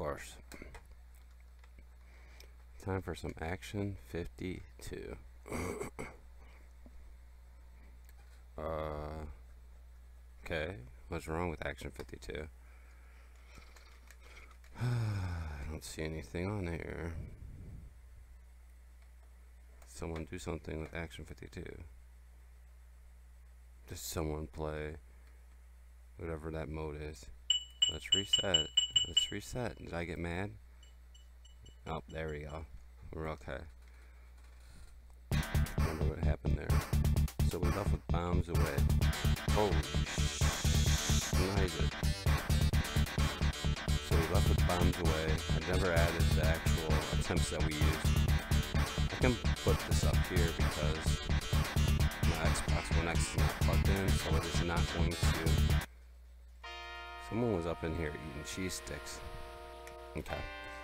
course. Time for some Action 52. Okay, what's wrong with Action 52? I don't see anything on here. Someone do something with Action 52. Does someone play whatever that mode is? Let's reset. Let's reset. Did I get mad? Oh, there we go. We're okay. Wonder what happened there. So we left with bombs away. Holy nice it. So we left with bombs away. I've never added the actual attempts that we used. I can put this up here because my Xbox One X is not plugged in, so it is not going to. Someone was up in here eating cheese sticks. Okay.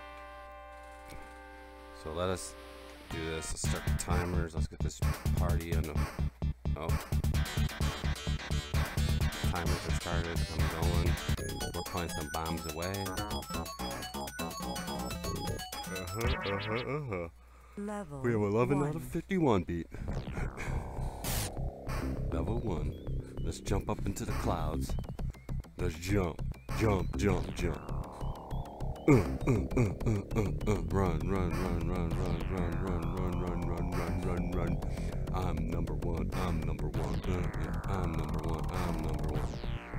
So let us do this. Let's start the timers. Let's get this party on the. Oh. Timers are started. I'm going. We're playing some bombs away. Level We have 11 one. out of 51 beat. Level 1. Let's jump up into the clouds. Let's jump. Jump, jump, jump. Run, run, run, run, run, run, run, run, run, run, run, run, run. I'm number one. I'm number one. I'm number one. I'm number one.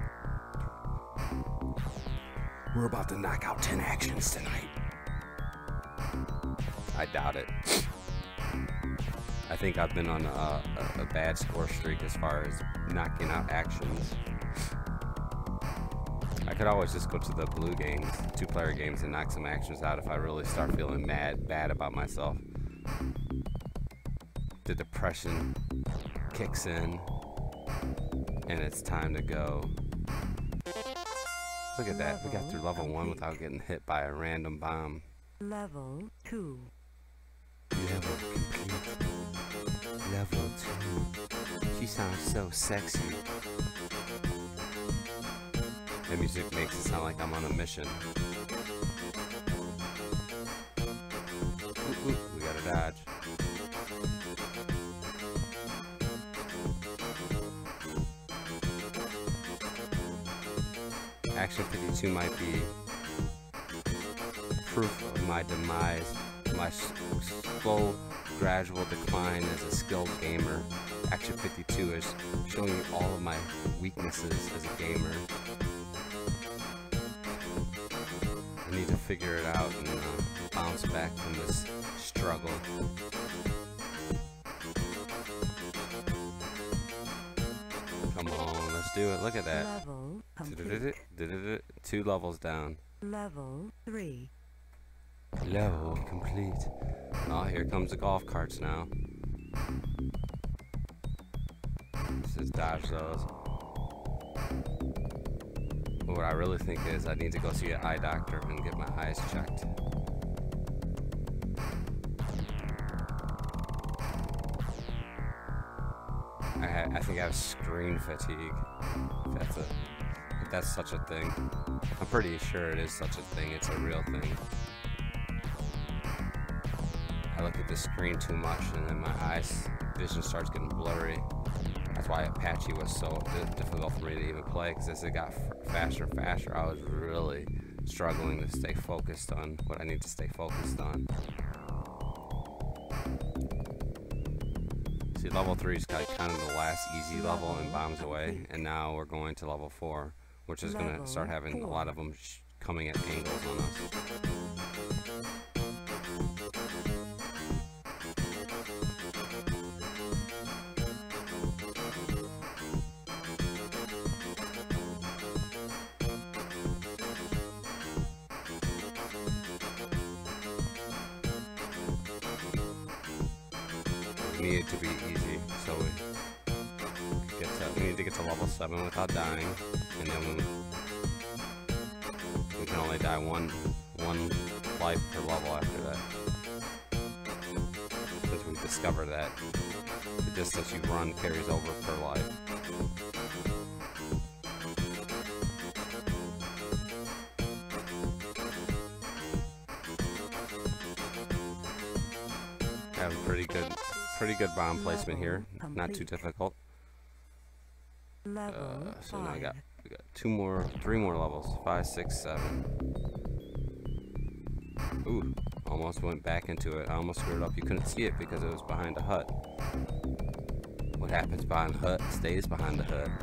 We're about to knock out 10 actions tonight. I doubt it. I think I've been on a bad score streak as far as knocking out actions. I could always just go to the blue games, 2-player games, and knock some actions out if I really start feeling bad about myself. The depression kicks in, and it's time to go. Look at that, we got through level 1 without getting hit by a random bomb. Level 2. Level complete. Level 2. She sounds so sexy. The music makes it sound like I'm on a mission. Ooh, we gotta dodge. Action 52 might be proof of my demise, my slow, gradual decline as a skilled gamer. Action 52 is showing you all of my weaknesses as a gamer. I need to figure it out and bounce back from this struggle. Come on, let's do it. Look at that. Level complete. 2 levels down. Level 3. Level complete. Oh, here comes the golf carts now. Let's just dodge those. What I really think is I need to go see an eye doctor and get my eyes checked. I think I have screen fatigue. If that's such a thing. I'm pretty sure it is such a thing. It's a real thing. I look at the screen too much and then my eyes vision starts getting blurry. That's why Apache was so difficult for me to even play, because as it got faster and faster, I was really struggling to stay focused on what I need to stay focused on. See, level 3 is kind of the last easy level in Bombs Away, and now we're going to level 4, which is going to start having a lot of them coming at angles on us. Need it to be easy, so we need to get to level 7 without dying, and then we can only die one life per level after that. Since we discovered that the distance you run carries over per life. have pretty good bomb placement here. Not too difficult. Level So now we 5. got 3 more levels. 5, 6, 7. Ooh, almost went back into it. I almost screwed up. You couldn't see it because it was behind a hut. What happens behind a hut stays behind the hut.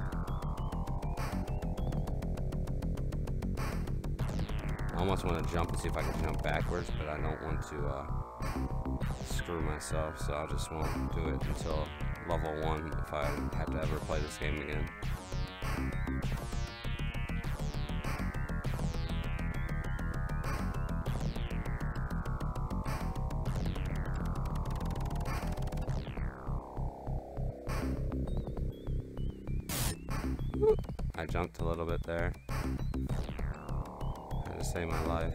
I almost want to jump and see if I can jump backwards, but I don't want to screw myself, so I just won't do it until level 1 if I have to ever play this game again. I jumped a little bit there. Had to save my life.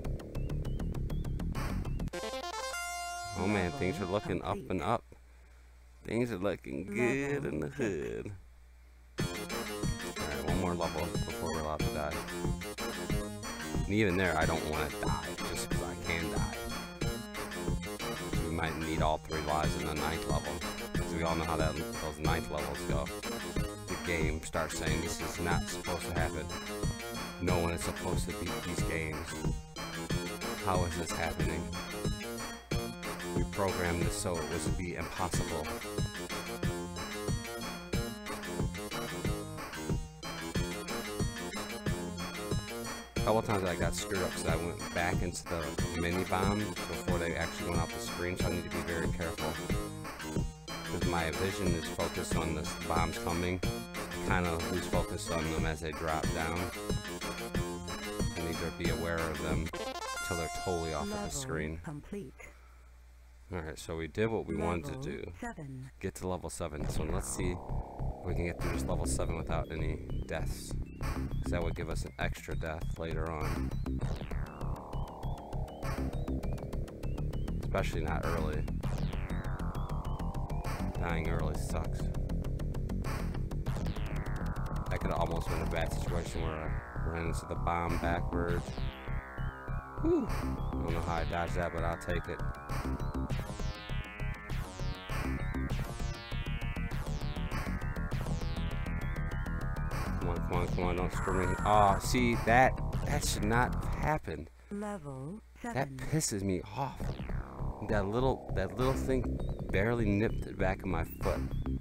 Oh man, things are looking up and up. Things are looking good in the hood. Alright, one more level before we're allowed to die. And even there, I don't want to die, just because I can die. We might need all 3 lives in the 9th level. Because we all know how those 9th levels go. The game starts saying this is not supposed to happen. No one is supposed to beat these games. How is this happening? We programmed this so it was to be impossible. A couple times I got screwed up because I went back into the mini bomb before they actually went off the screen, so I need to be very careful. Because my vision is focused on the bombs coming, I kind of lose focus on them as they drop down. I need to be aware of them until they're totally off of the screen. Complete. Alright, so we did what we wanted to do. 7. Get to level 7. So let's see if we can get through this level 7 without any deaths. Because that would give us an extra death later on. Especially not early. Dying early sucks. That could have almost been a bad situation where I ran into the bomb backwards. Whew. I don't know how I dodged that, but I'll take it. Come on, don't screw me. Oh, see, that should not have happened. Level 7. That pisses me off. That little thing barely nipped the back of my foot.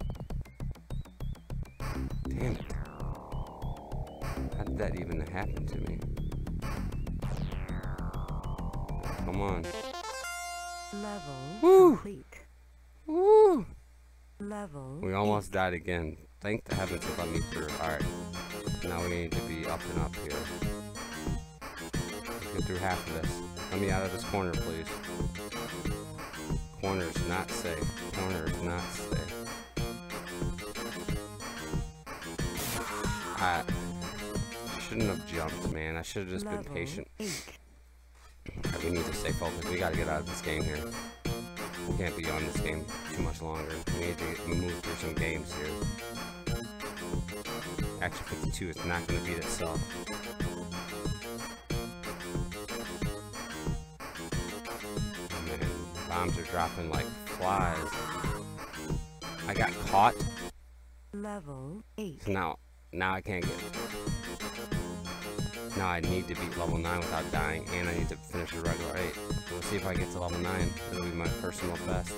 Damn it. How did that even happen to me? Come on. Level Woo! complete. Woo! Level We almost died again. Thank the heavens it let me through. Alright. Now we need to be up and up here. Let's get through half of this. Let me out of this corner, please. Corner is not safe. Corner is not safe. I shouldn't have jumped, man. I should have just been patient. 8. We need to stay focused. We gotta get out of this game here. We can't be on this game too much longer. We need to move through some games here. Action 52 is not going to beat itself. Oh man, bombs are dropping like flies. I got caught. Level 8. So now I can't get. Now I need to beat level 9 without dying, and I need to finish a regular 8. Let's see if I get to level 9. It'll be my personal best.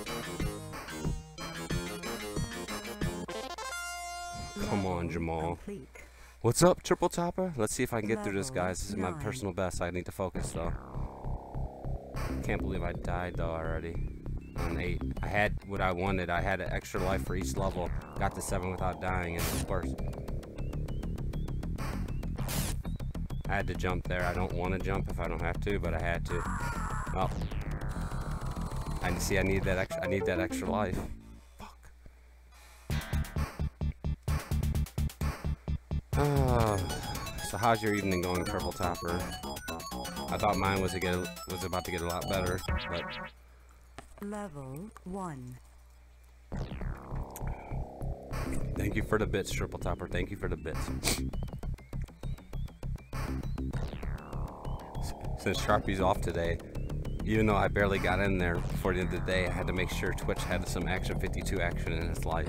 Come on, Jamal. Complete. What's up, Triple Topper? Let's see if I can get through this, guys. This is my 9. personal best. I need to focus, though. Can't believe I died, though, already. On 8. I had what I wanted. I had an extra life for each level. Got to 7 without dying, and it was worse. I had to jump there. I don't want to jump if I don't have to, but I had to. Oh. I see. I need that extra life. Fuck. So how's your evening going, Triple Topper? I thought mine was about to get a lot better, but Level 1. thank you for the bits, Triple Topper. Thank you for the bits. Since Sharpie's off today, Even though I barely got in there before the end of the day, I had to make sure Twitch had some Action 52 action in its life.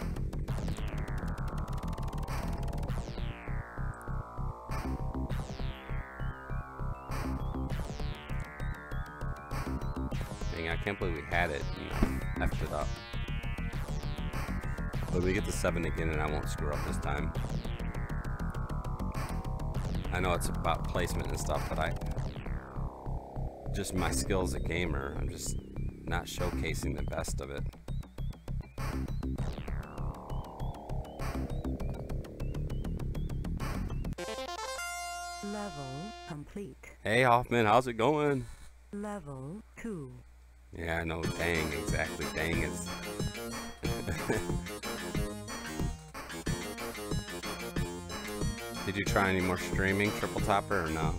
Dang, I can't believe we had it and I effed it up. But we get to 7 again and I won't screw up this time. I know it's about placement and stuff, but just my skill as a gamer, I'm just not showcasing the best of it. Level complete. Hey Hoffman, how's it going? Level 2. Yeah, I know, dang, exactly, dang is... Did you try any more streaming, Triple Topper, or no?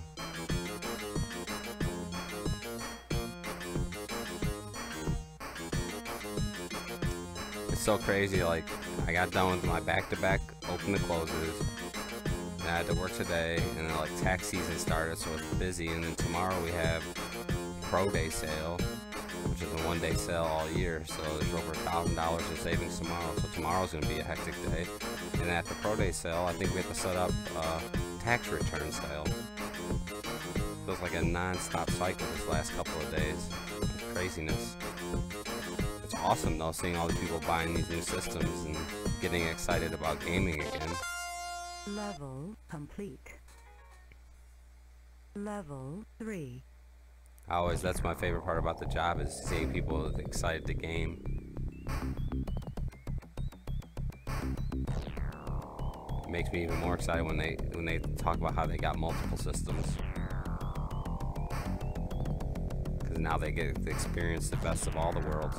It's so crazy, like, I got done with my back-to-back open to closes, and I had to work today, and then, like, tax season started, so it's busy, and then tomorrow we have Pro Day sale, which is a one-day sale all year, so there's over $1,000 in savings tomorrow, so tomorrow's going to be a hectic day. And at the Pro Day sale, I think we have to set up a tax return sale. Feels like a non-stop cycle this last couple of days. Craziness. It's awesome though, seeing all the people buying these new systems and getting excited about gaming again. Level complete. Level 3. That's my favorite part about the job, is seeing people excited to game. It makes me even more excited when they talk about how they got multiple systems. Because now they get to experience the best of all the worlds.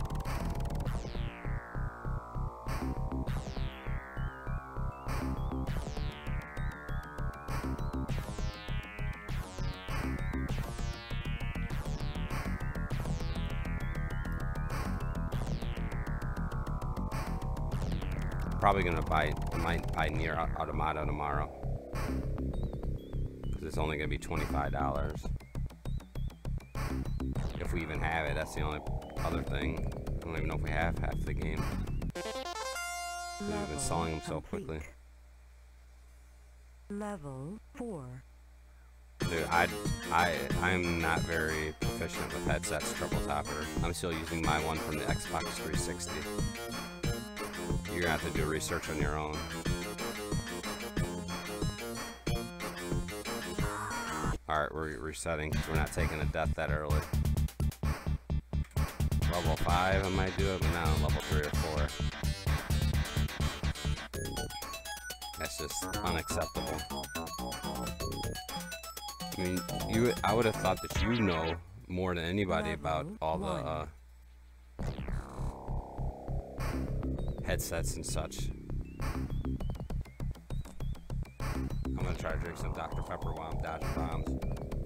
Probably gonna I might buy Nier Automata tomorrow, because it's only gonna be $25 if we even have it. That's the only other thing. I don't even know if we have half the game, because we've been selling them so quickly. Level 4. Dude, I'm not very proficient with headsets, Triple Topper. I'm still using my one from the Xbox 360. You're gonna have to do research on your own. Alright, we're resetting because we're not taking a death that early. Level 5 I might do it, but not on level 3 or 4. That's just unacceptable. I mean, I would have thought that you know more than anybody about all the headsets and such. I'm gonna try to drink some Dr. Pepper while I'm dodging bombs.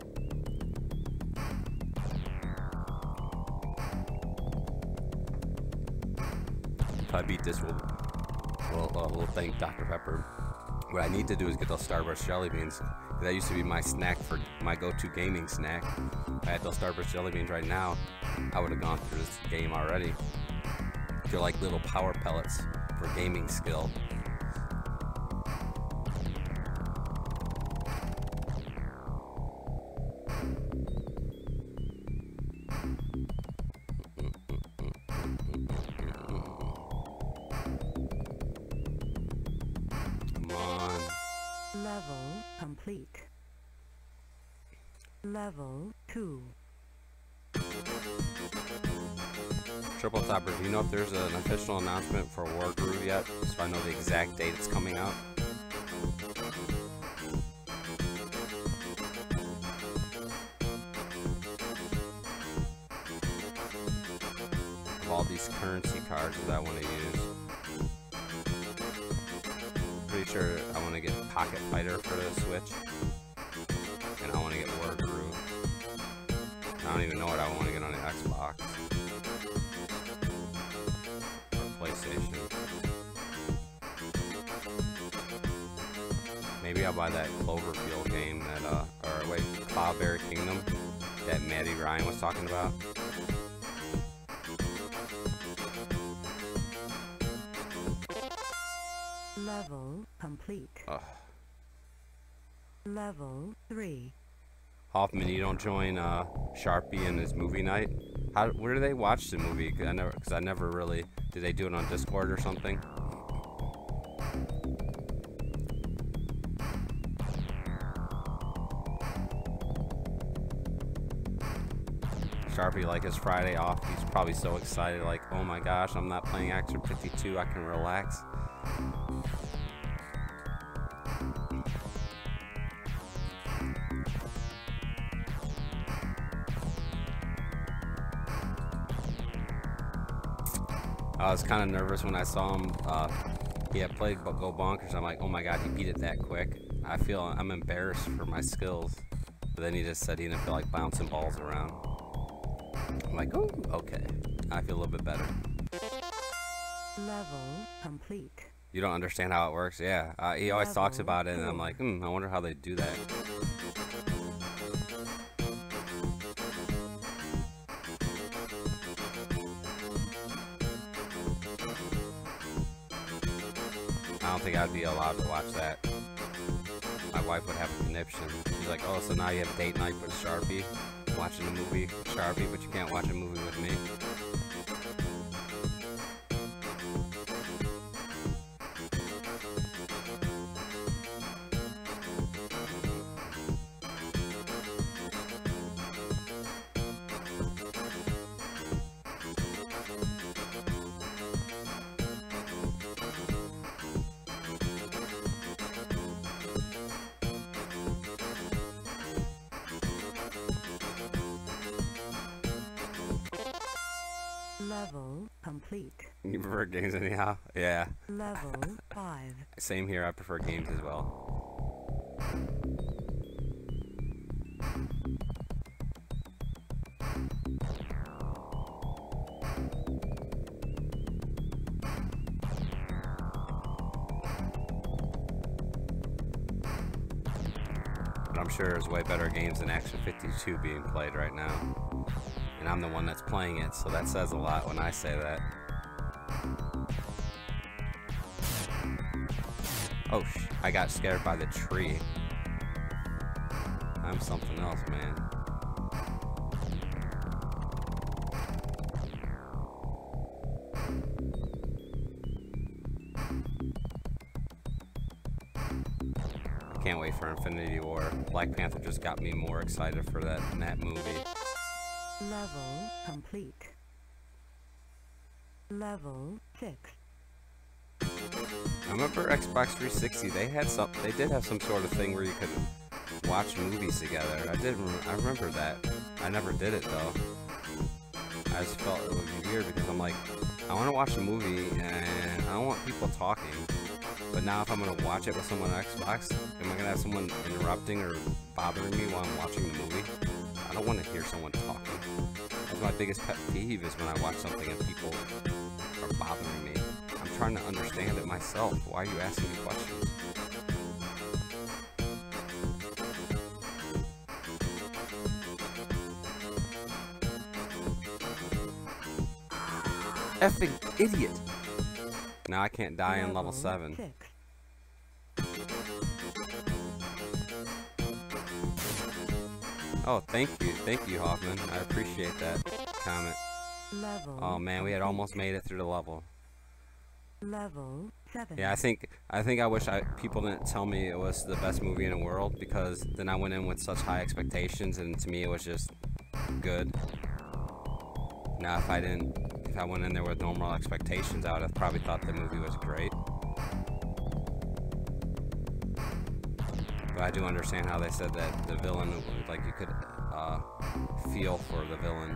If I beat this, we'll thank Dr. Pepper. What I need to do is get those Starburst jelly beans. That used to be my snack, for my go-to gaming snack. If I had those Starburst jelly beans right now, I would have gone through this game already. They're like little power pellets for gaming skill. Come on. Level complete. Level 2. Triple Topper, do you know if there's an official announcement for Wargroove yet? So I know the exact date it's coming out. Of all these currency cards that I want to use. Pretty sure I want to get Pocket Fighter for the Switch. And I want to get Wargroove. I don't even know what I want to get on the Xbox. PlayStation. Maybe I'll buy that Cloverfield game that, or wait, Cloudberry Kingdom. that Maddie Ryan was talking about. Level complete. Ugh. Level 3. Hoffman, you don't join Sharpie in his movie night? Where do they watch the movie? Because I never really. Do they do it on Discord or something? Sharpie, like his Friday off, he's probably so excited, like, oh my gosh, I'm not playing Action 52, I can relax. I was kind of nervous when I saw him. He had played Go Bonkers. I'm like, oh my god, he beat it that quick. I'm embarrassed for my skills. But then he just said he didn't feel like bouncing balls around. I'm like, oh, okay. I feel a little bit better. Level complete. You don't understand how it works? Yeah. He always talks about it, and I'm like, I wonder how they do that. I don't think I'd be allowed to watch that. My wife would have a conniption. She's like, oh, so now you have date night with Sharpie? Watching a movie with Sharpie, but you can't watch a movie with me? Level complete. You prefer games anyhow? Yeah. Level 5. Same here, I prefer games as well. But I'm sure there's way better games than Action 52 being played right now. And I'm the one that's playing it, so that says a lot when I say that. Oh, I got scared by the tree. I'm something else, man. I can't wait for Infinity War. Black Panther just got me more excited for that movie. Level complete. Level 6. I remember Xbox 360. They did have some sort of thing where you could watch movies together. I remember that. I never did it though. I just felt it would be weird because I'm like, I want to watch a movie and I don't want people talking. But now if I'm gonna watch it with someone on Xbox, am I gonna have someone interrupting or bothering me while I'm watching the movie? I don't want to hear someone talking. That's my biggest pet peeve is when I watch something and people are bothering me. I'm trying to understand it myself. Why are you asking me questions? Effing idiot! Now I can't die in level 7. 6. Oh, thank you, Hoffman. I appreciate that comment. Level Oh man, we had almost made it through the level. Level 7. Yeah, I wish people didn't tell me it was the best movie in the world, because then I went in with such high expectations, and to me it was just good. Now if I went in there with normal expectations, I would have probably thought the movie was great. But I do understand how they said that the villain, like you could feel for the villain.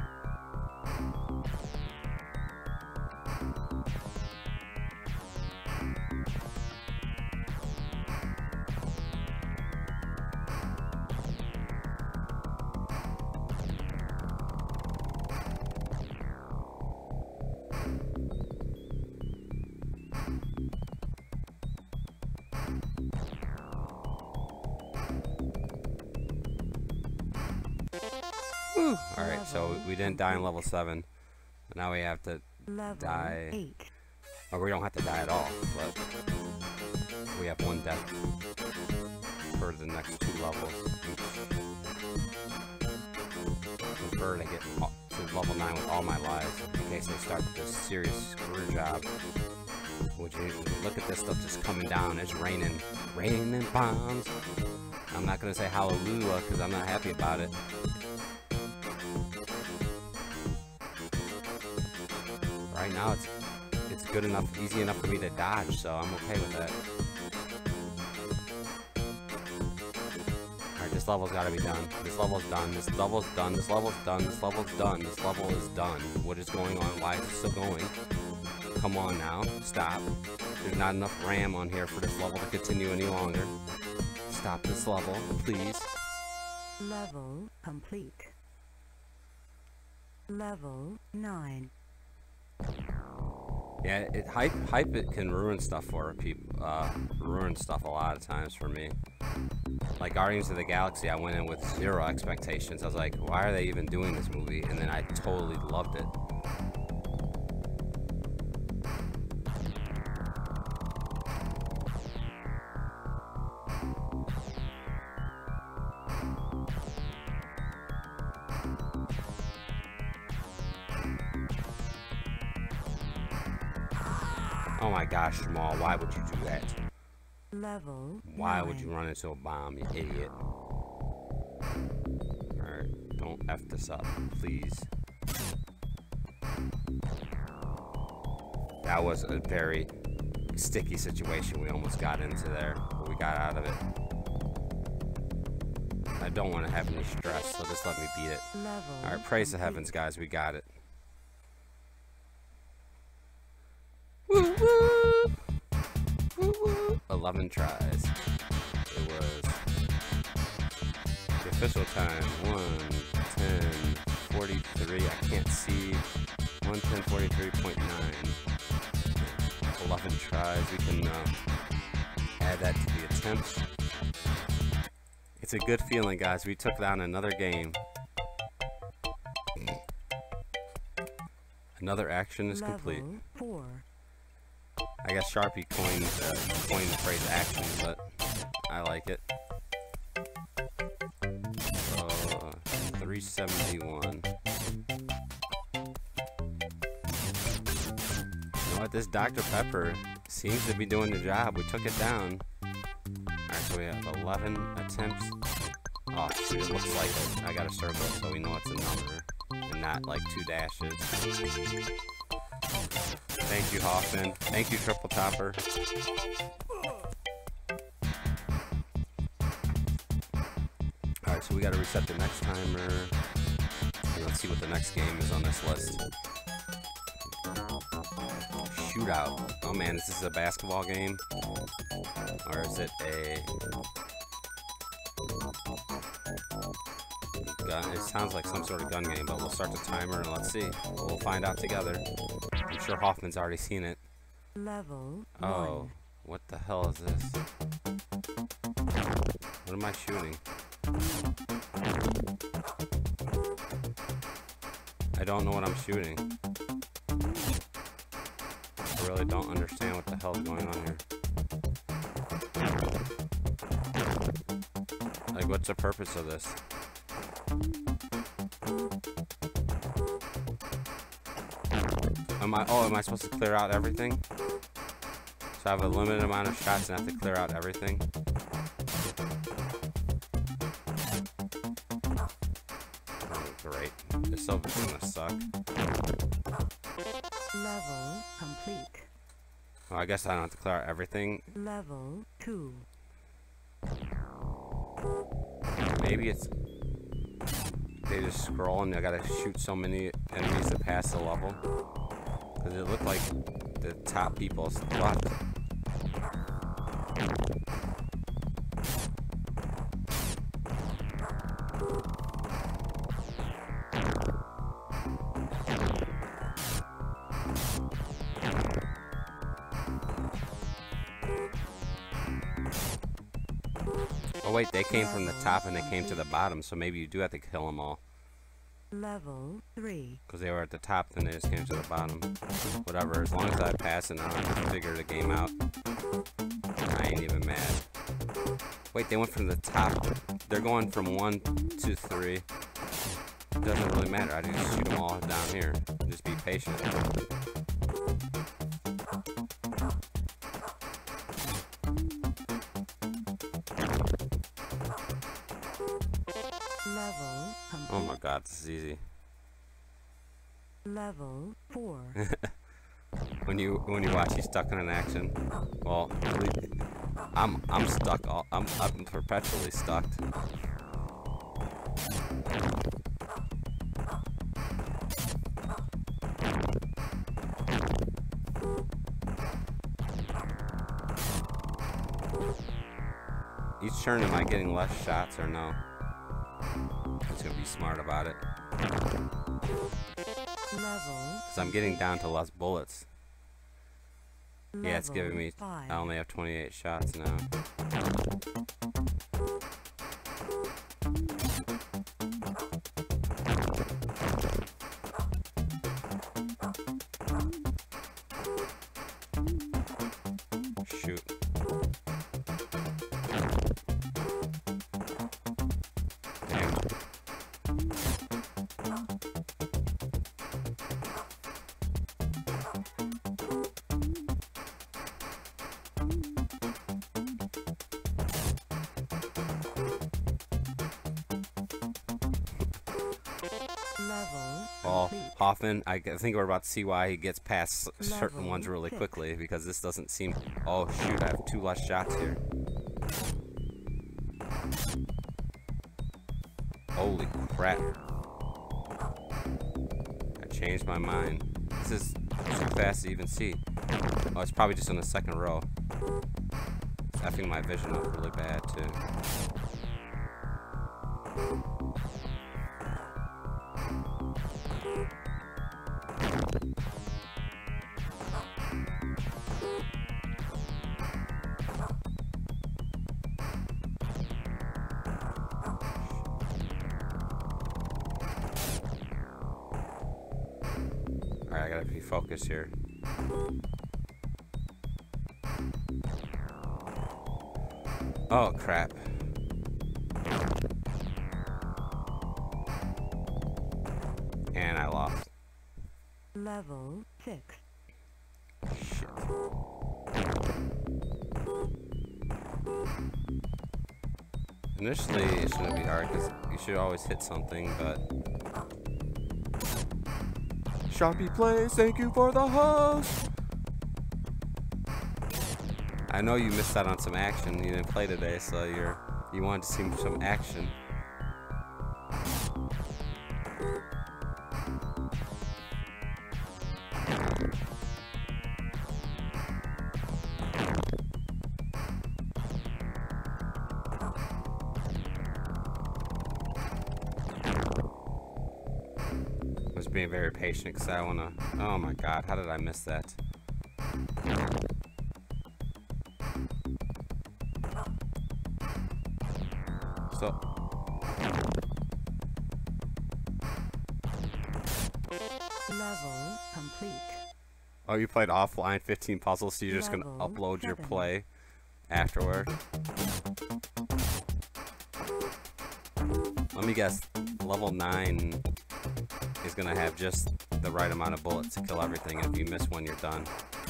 Whew. Alright, so we didn't die in level 7. But now we have to Level die. 8. Or we don't have to die at all, but we have 1 death for the next 2 levels each. I prefer to get to level 9 with all my lives in case they start this serious screw job. Would you look at this stuff just coming down? It's raining bombs. I'm not gonna say hallelujah because I'm not happy about it. Right now it's good enough, easy enough for me to dodge, so I'm okay with that. Alright, this level's gotta be done. This level's done. This level's done. This level's done. This level's done. This level is done. What is going on? Why is it still going? Come on now. Stop. There's not enough RAM on here for this level to continue any longer. Stop this level, please. Level complete. Level 9. Yeah, hype it can ruin stuff for people. Ruin stuff a lot of times for me. Like Guardians of the Galaxy, I went in with 0 expectations. I was like, why are they even doing this movie? And then I totally loved it. Oh my gosh, Jamal, why would you do that? Level Why 9. would you run into a bomb, you idiot? Alright, don't F this up, please. That was a very sticky situation we almost got into there, but we got out of it. I don't want to have any stress, so just let me beat it. Alright, praise the heavens, guys, we got it. Woo woo! Woo woo! 11 tries. It was the official time 1:10:43. I can't see 1:10:43.9. 11 tries. We can add that to the attempts. It's a good feeling, guys. We took down another game. Another action is complete. Level 4. I guess Sharpie coined the phrase action, but I like it. So, 371. You know what? This Dr. Pepper seems to be doing the job. We took it down. Alright, so we have 11 attempts. Oh, shoot, it looks like it. I got a circle, so we know it's a number. And not like 2 dashes. Thank you, Hoffman. Thank you, Triple Topper. Alright, so we gotta reset the next timer. And let's see what the next game is on this list. Shootout. Oh man, is this a basketball game? Or is it a gun? It sounds like some sort of gun game, but we'll start the timer and let's see. We'll find out together. I'm sure Hoffman's already seen it. Level 1. Oh, what the hell is this? What am I shooting? I don't know what I'm shooting. I really don't understand what the hell's going on here. Like, what's the purpose of this? Am I supposed to clear out everything? So I have a limited amount of shots and I have to clear out everything? Oh, great. This is gonna suck. Level complete. Oh, I guess I don't have to clear out everything. Level 2. Maybe it's... They just scroll and I gotta shoot so many enemies to pass the level. Because it looked like the top people's left. Oh wait, they came from the top and they came to the bottom, so maybe you do have to kill them all. Level 3. Because they were at the top, then they just came to the bottom. Whatever, as long as I pass it, I don't have to figure the game out. I ain't even mad. Wait, they went from the top. They're going from 1 to 3. It doesn't really matter. I just shoot them all down here. Just be patient. Level complete. Oh my god, this is easy. Level 4. When you watch you stuck in an action, well, I'm stuck. I'm perpetually stuck. Each turn, am I getting less shots or no? I'm just gonna be smart about it. Level. Because I'm getting down to less bullets. Yeah, it's giving me. 5. I only have 28 shots now. Shoot. Damn. Level Well, complete. Hoffman, I think we're about to see why he gets past certain Level ones really 6. quickly, because this doesn't seem... Oh, shoot, I have 2 less shots here. Holy crap. I changed my mind. This is too fast to even see. Oh, it's probably just in the second row. It's effing my vision up really bad, too. Alright, I gotta be focused here. Oh, crap. And I lost. Level 6. Shit. Initially, it shouldn't be hard, because you should always hit something, but... Sharpie Plays, thank you for the host! I know you missed out on some action. You didn't play today, so you wanted to see some action. I was being very patient because I want to... Oh my god, how did I miss that? So... Level complete. Oh, you played offline 15 puzzles, so you're just going to Level upload your 7. play afterward? Let me guess, level 9 is going to have just the right amount of bullets to kill everything. If you miss one, you're done.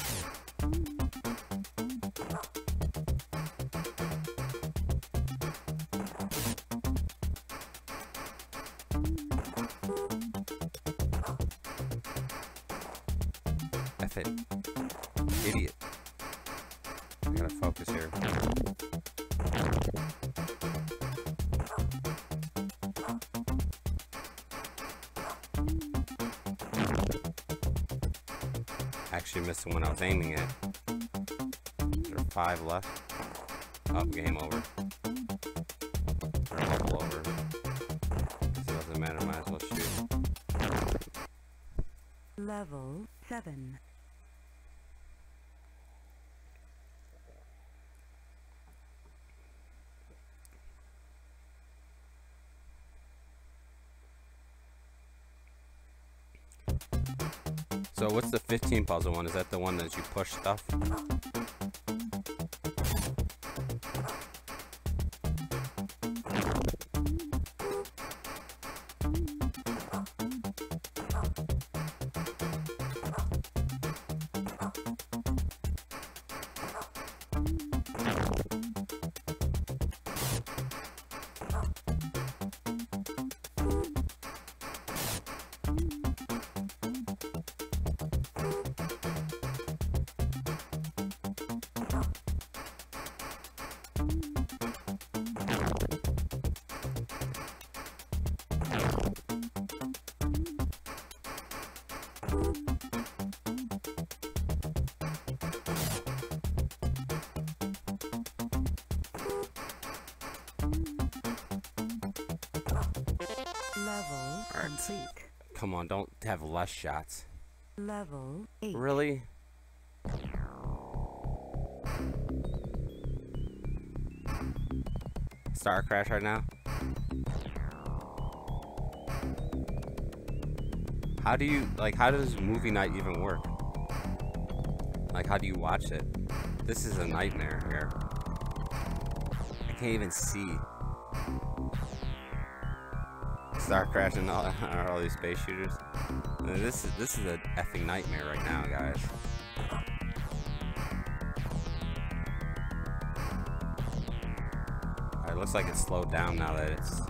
F it. Idiot. I gotta focus here. Actually missed the one I was aiming at. There are 5 left. Oh, game over. Or level over. Guess it doesn't matter, might as well shoot. Level 7. So what's the 15 puzzle one? Is that the one that you push stuff? Level complete. Come on, don't have less shots. Level 8. Really? Star Crash right now? How do you, like, how does movie night even work? Like, how do you watch it? This is a nightmare here. I can't even see. Star Crash and all these space shooters. This is a effing nightmare right now, guys. Alright, looks like it's slowed down now that it's...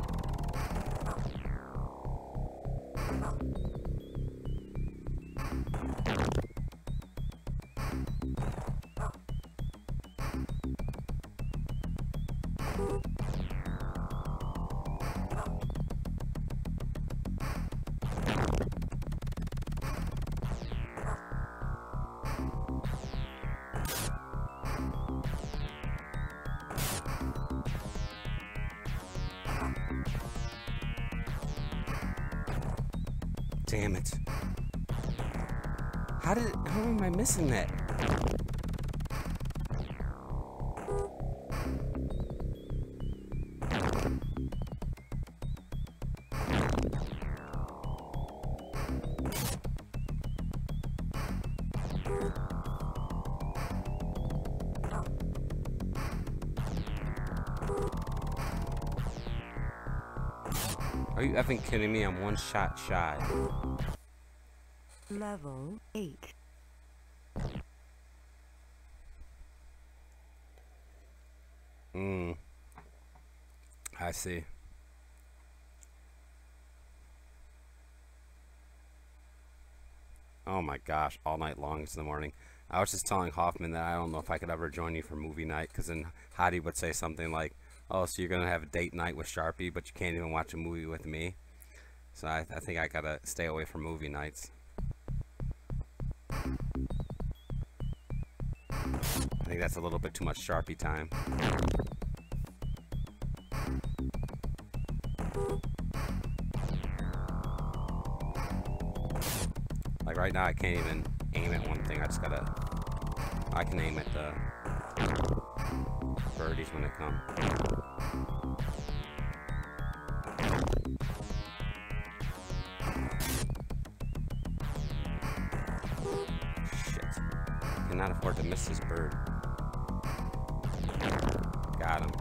Damn it. How am I missing that? Are you effing kidding me? I'm one shot shy. Level 8. I see. Oh my gosh, all night long into the morning. I was just telling Hoffman that I don't know if I could ever join you for movie night, because then Hadi would say something like, oh, so you're going to have a date night with Sharpie, but you can't even watch a movie with me. So I think I gotta stay away from movie nights. I think that's a little bit too much Sharpie time. Like right now I can't even aim at one thing. I can aim at the birdies when they come. Shit. Cannot afford to miss this bird. Got him.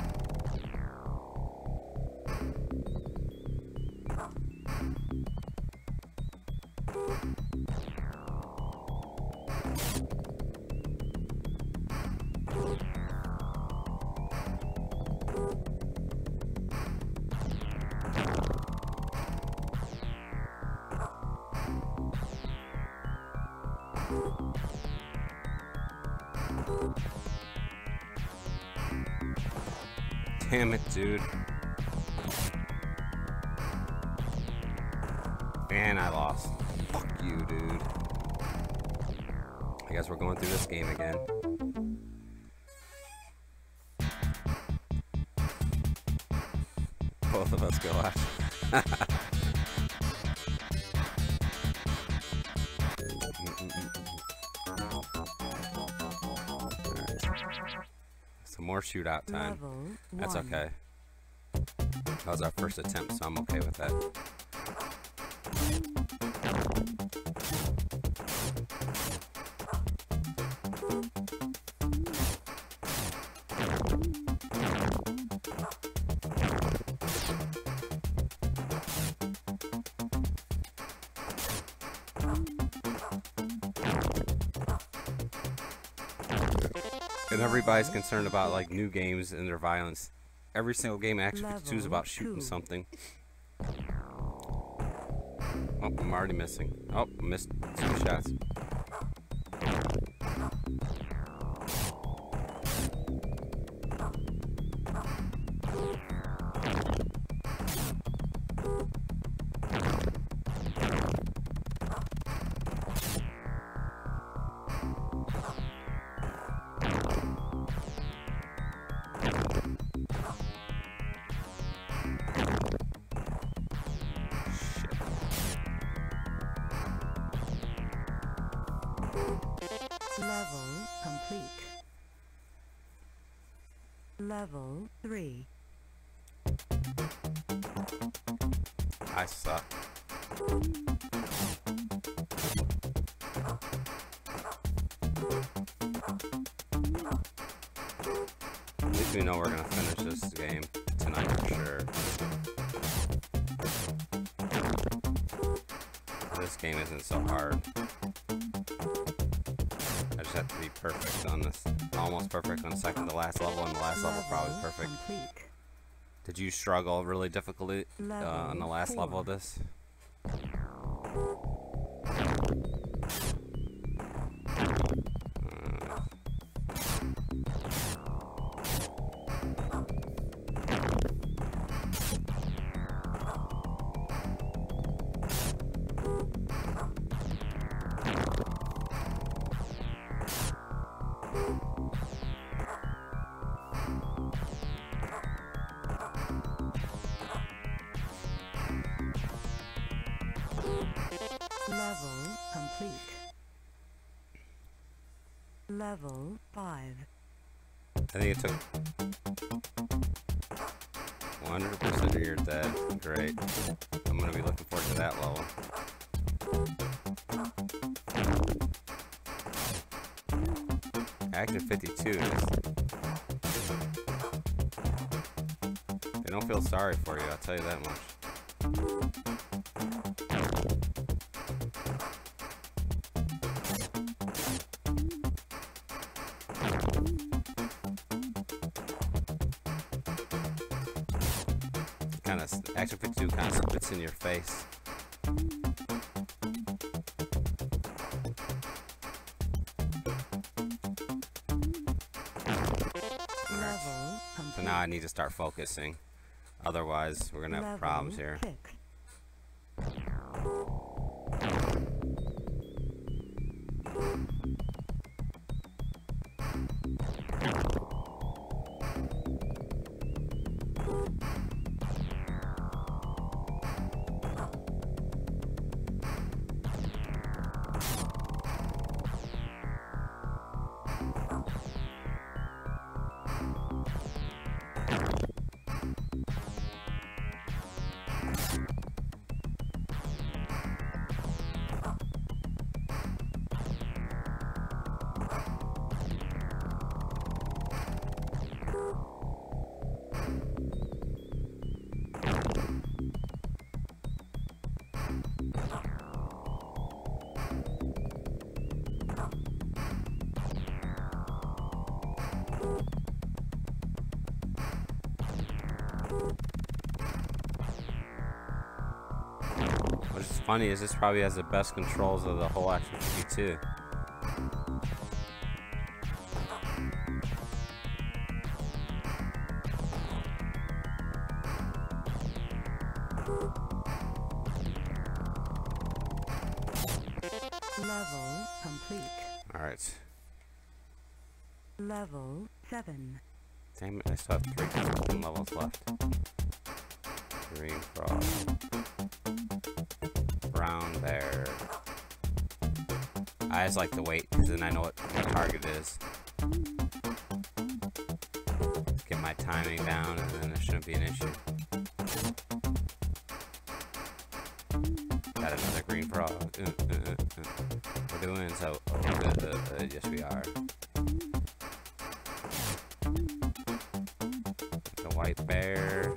Damn it, dude. And I lost. Fuck you, dude. I guess we're going through this game again. Both of us go out. Some more shootout time. That's okay. That was our first attempt, so I'm okay with that. and everybody's concerned about like new games and their violence. Every single game Action 52 is about shooting something. Oh, I'm already missing. Oh, missed 2 shots. Level complete. Level 3. I suck. At least we know we're gonna finish this game tonight for sure. This game isn't so hard. I just have to be perfect on this. Almost perfect on second to last level, and the last level probably perfect. Complete. Did you struggle really difficultly on the last level of this? Level complete. Level 5. I think it took 100% of your dead. Great. I'm gonna be looking forward to that level. Action 52 is... They don't feel sorry for you, I'll tell you that much. Action 52 kind of spits in your face. Level so now I need to start focusing. Otherwise, we're gonna have problems here. 6. What's funny is this probably has the best controls of the whole Action 52. Level complete. Alright. Level 7. Damn it, I still have 3 levels left. Green frog. Brown bear. I just like to wait, because then I know what my target is. Get my timing down, and then there shouldn't be an issue. Got another green frog. We're doing so. Yes, we are. The white bear.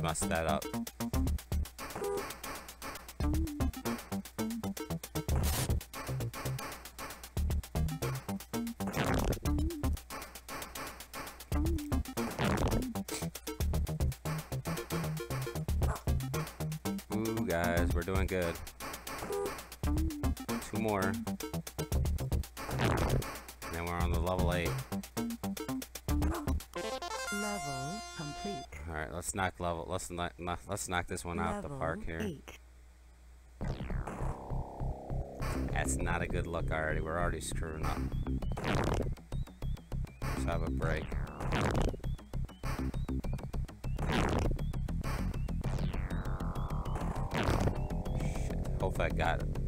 messed that up. Ooh, guys, we're doing good. 2 more. And then we're on the level 8. Level complete. All right, let's knock this one out the park here. 8. That's not a good look already. We're already screwing up. Let's have a break. Shit. Hope I got it.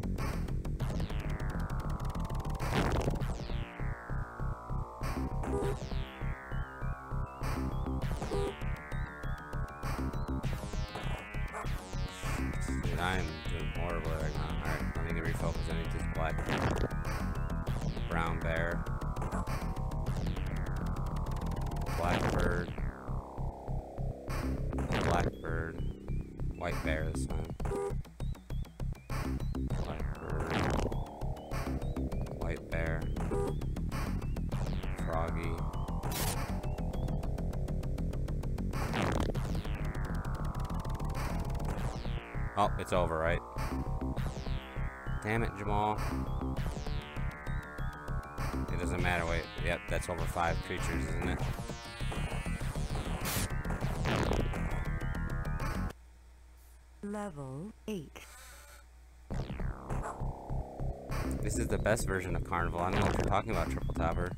Dude, I am doing horribly right now. Alright, I need to refocus. I need this black brown bear. Blackbird. Blackbird. White bear this time. Blackbird. White bear. Froggy. Oh, it's over, right? Damn it, Jamal. It doesn't matter. Wait, yep, that's over 5 creatures, isn't it? Level 8. This is the best version of Carnival. I don't know what you're talking about, Triple Topper.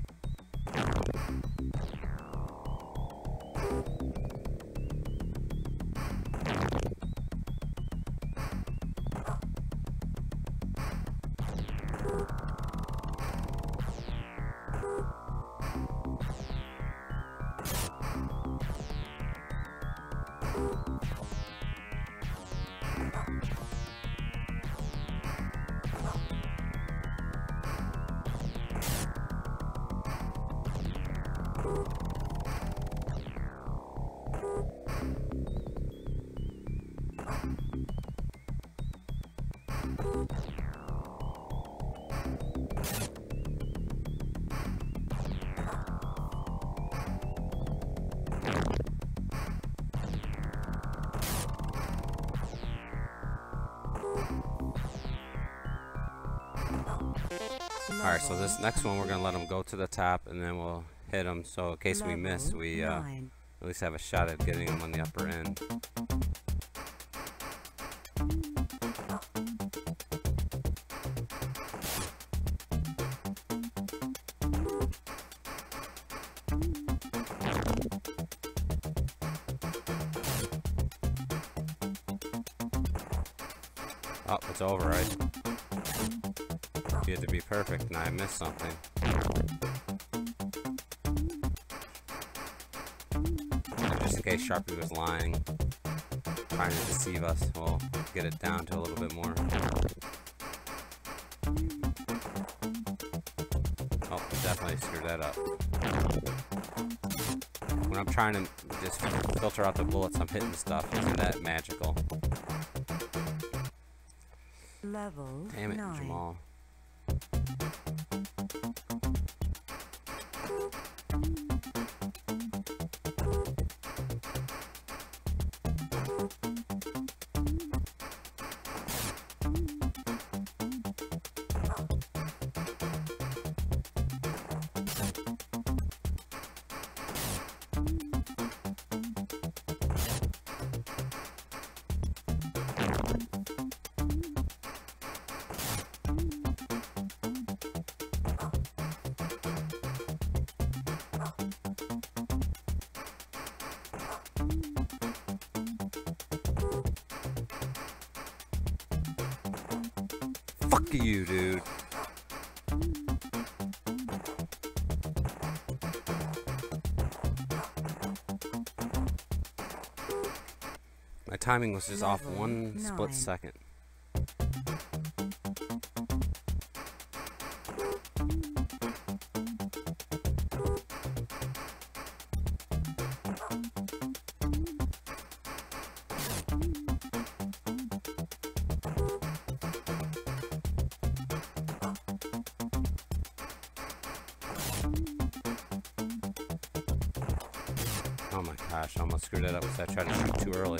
Alright, so this next one we're going to let him go to the top and then we'll hit him, so in case we miss, we at least have a shot at getting him on the upper end. Oh, it's over, right? You had to be perfect, and I missed something. Just in case Sharpie was lying, trying to deceive us, we'll get it down to a little bit more. Oh, we definitely screwed that up. When I'm trying to just filter out the bullets, I'm hitting stuff. Isn't that magical? Level Damn it, 9. Jamal. Fuck you, dude. My timing was just off Level 1 split 9. second. Oh my gosh, I almost screwed that up because I tried to shoot too early.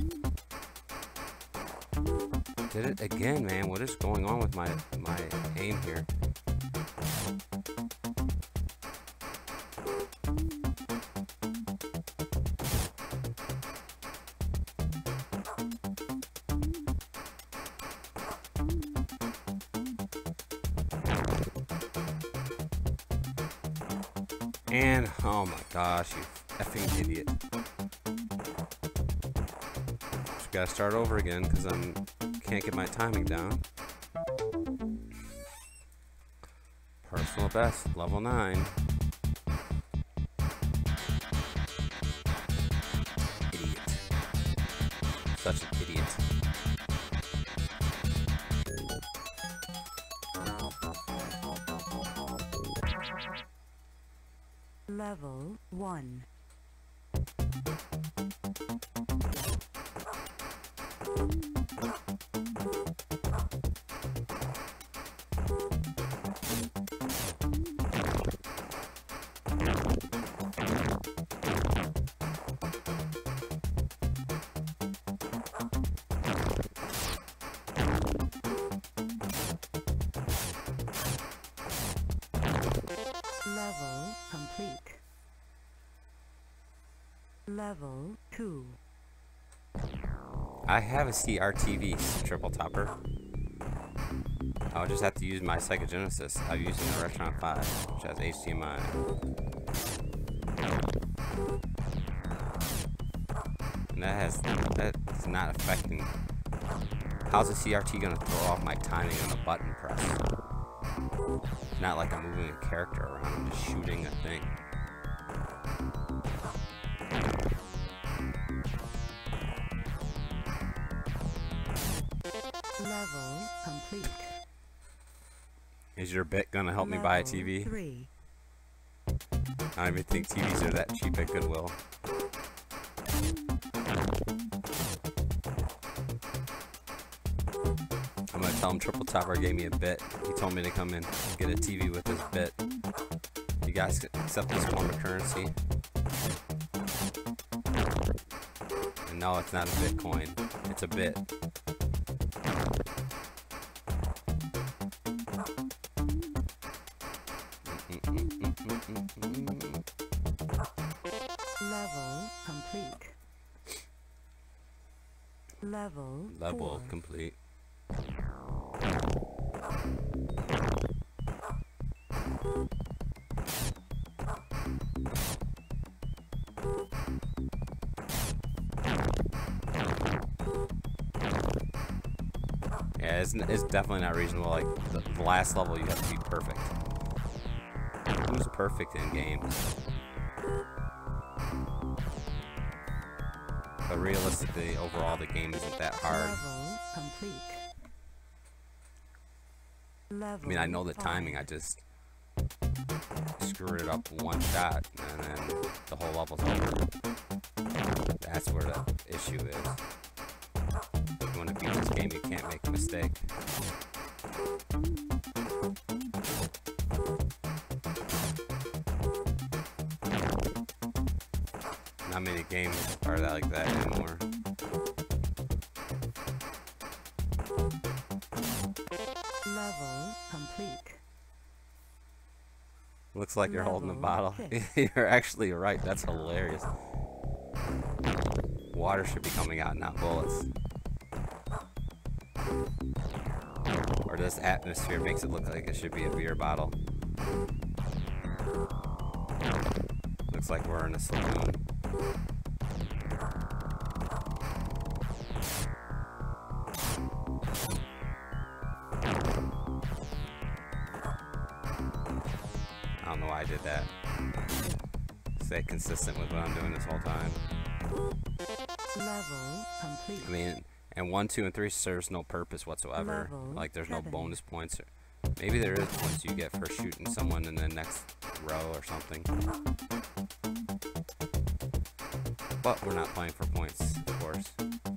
Did it again, man. What is going on with my aim here? And, oh my gosh, you effing idiot. Just gotta start over again because I can't get my timing down. Personal best, level 9. Idiot. Such an idiot. Level 1. Level complete. Level 2. I have a CRTV triple topper. I'll just have to use my Sega Genesis. I'm using the Retron 5, which has HDMI. And that's not affecting. How's the CRT gonna throw off my timing on a button press? It's not like I'm moving a character around, I'm just shooting a thing. Level complete. Is your bit gonna help me buy a TV? 3. I don't even think TVs are that cheap at Goodwill. I'm gonna tell him Triple Topper gave me a bit. He told me to come in and get a TV with his bit. You guys accept this form of currency? And no, it's not a Bitcoin. It's a bit. Level complete. Level 4. Complete. Yeah, it's definitely not reasonable. Like, the last level, you have to be perfect. Who's perfect in games? But realistically, overall, the game isn't that hard. Level complete. Level I mean, I know the 5. timing, I just screwed it up one shot, and then the whole level's over. That's where the issue is. If you want to beat this game, you can't make a mistake. Not many games are like that anymore. Level complete. Looks like you're holding a Level bottle. 6. You're actually right. That's hilarious. Water should be coming out, not bullets. Or this atmosphere makes it look like it should be a beer bottle. Looks like we're in a saloon. I don't know why I did that. Stay consistent with what I'm doing this whole time. Level complete. I mean, and 1, 2, and 3 serves no purpose whatsoever. Level Like, there's no 7. bonus points. Maybe there is points you get for shooting someone in the next row or something. But we're not playing for points, of course.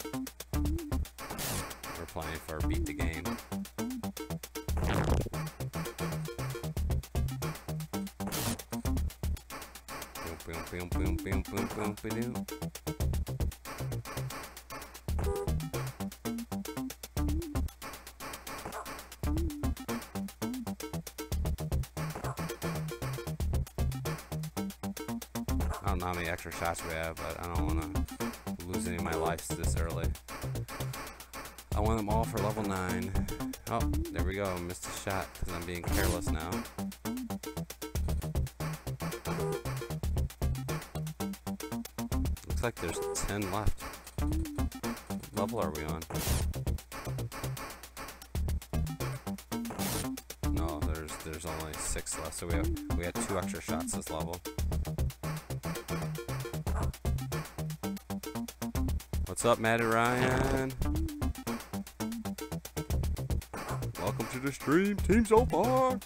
We're playing for beat the game. Boom, boom, boom, boom, boom, boom. I don't know how many extra shots we have, but I don't want to lose any of my lives this early. I want them all for level 9. Oh, there we go. Missed a shot because I'm being careless now. Looks like there's 10 left. What level are we on? No, there's only 6 left, so we had 2 extra shots this level. What's up, Maddie Ryan? Welcome to the stream, Team So Far.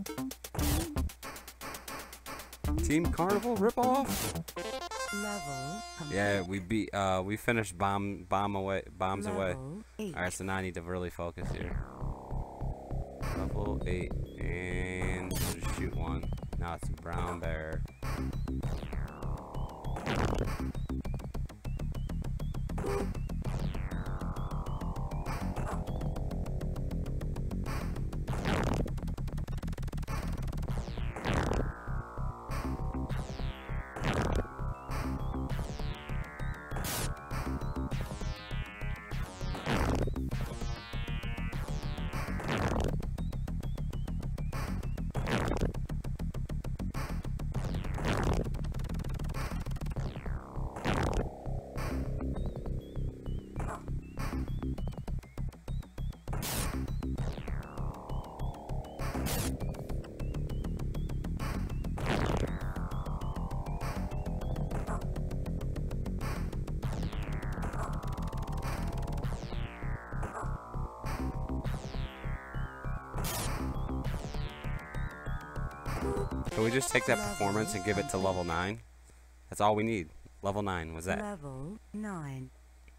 Team Carnival ripoff. Level complete. Yeah, we finished bombs away. Level 8. All right, so now I need to really focus here. Level 8 and just shoot one. Now it's brown bear. Can we just take that performance and give it to level 9? That's all we need. Level 9 was that. Level 9.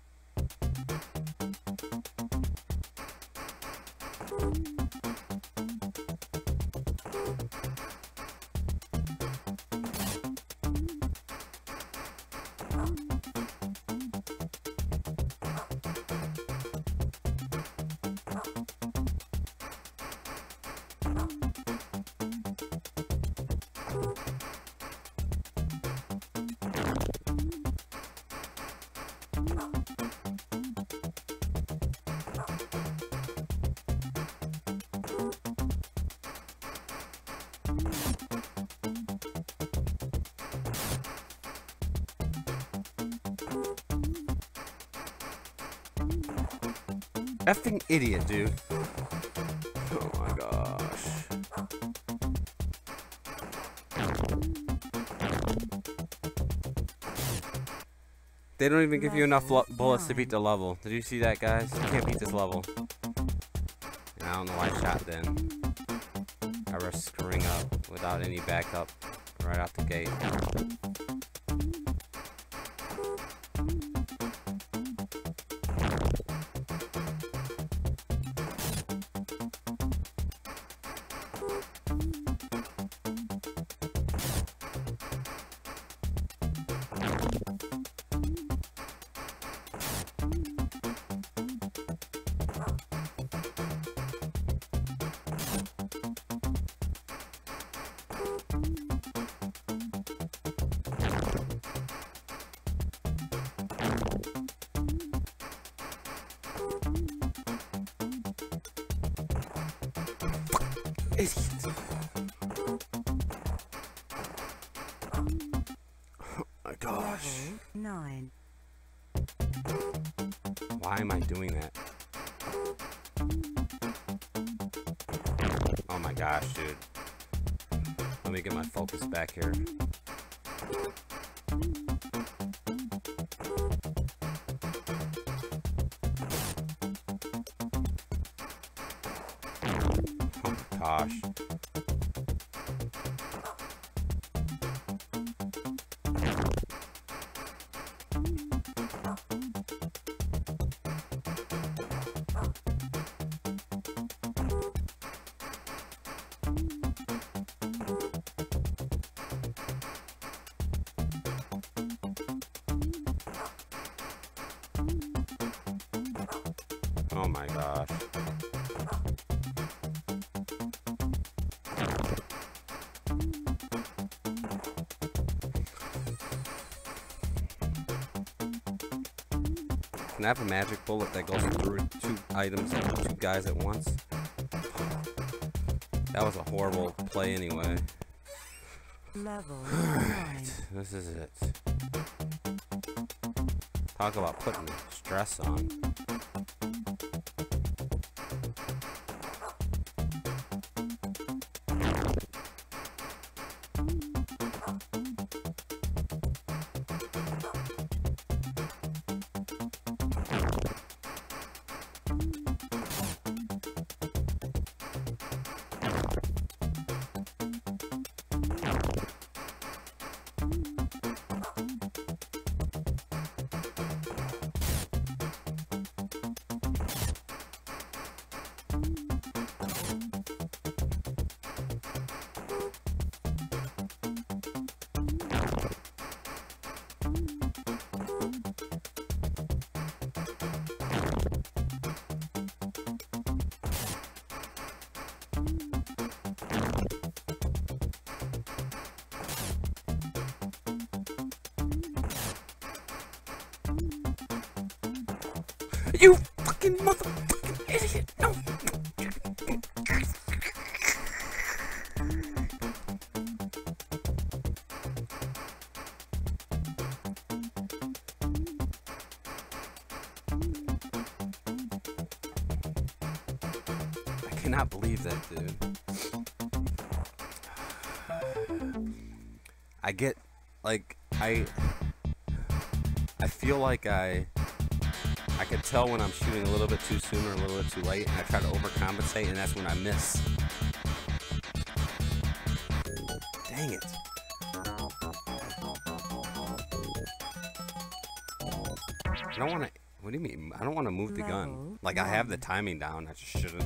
Effing idiot, dude. Oh my gosh. They don't even give you enough bullets to beat the level. Did you see that, guys? You can't beat this level. And I don't know why I shot then. I risked screwing up without any backup right out the gate. Idiot. Oh my gosh. Level 9. Why am I doing that? Oh my gosh, dude. Let me get my focus back here. Oh my gosh. Oh my gosh. Can I have a magic bullet that goes through 2 items and 2 guys at once? That was a horrible play anyway. Level 9. Alright, this is it. Talk about putting stress on. You fucking motherfucking idiot! No! I cannot believe that, dude. I get, like, I feel like I can tell when I'm shooting a little bit too soon or a little bit too late, and I try to overcompensate, and that's when I miss. Dang it. I don't want to... What do you mean? I don't want to move the gun. Like, I have the timing down. I just shouldn't.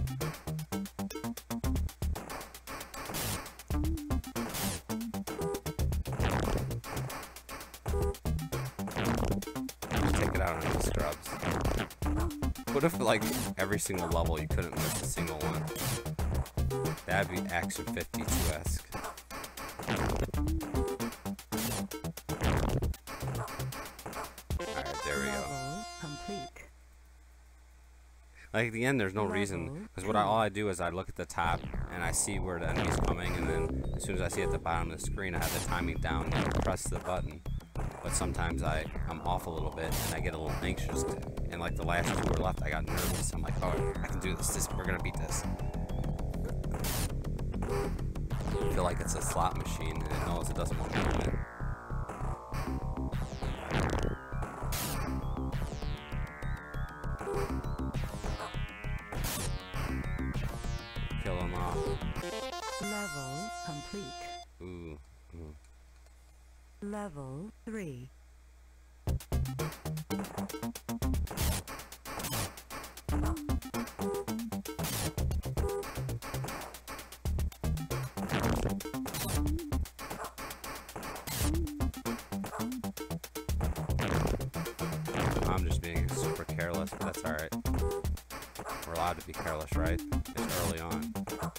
Take it out on the scrubs. What if, like, every single level you couldn't miss a single one? That'd be Action 52-esque. Alright, there we go. Complete. Like, at the end, there's no reason. Because all I do is I look at the top, and I see where the enemy's coming, and then as soon as I see at the bottom of the screen, I have the timing down and press the button. But sometimes I'm off a little bit, and I get a little anxious. And like the last 2 were left, I got nervous. I'm like, oh, I can do this. We're gonna beat this. I feel like it's a slot machine, and it knows it doesn't want me to win. Kill him off. Level complete. Ooh. Level 3. I'm just being super careless, but that's alright. We're allowed to be careless, right? It's early on.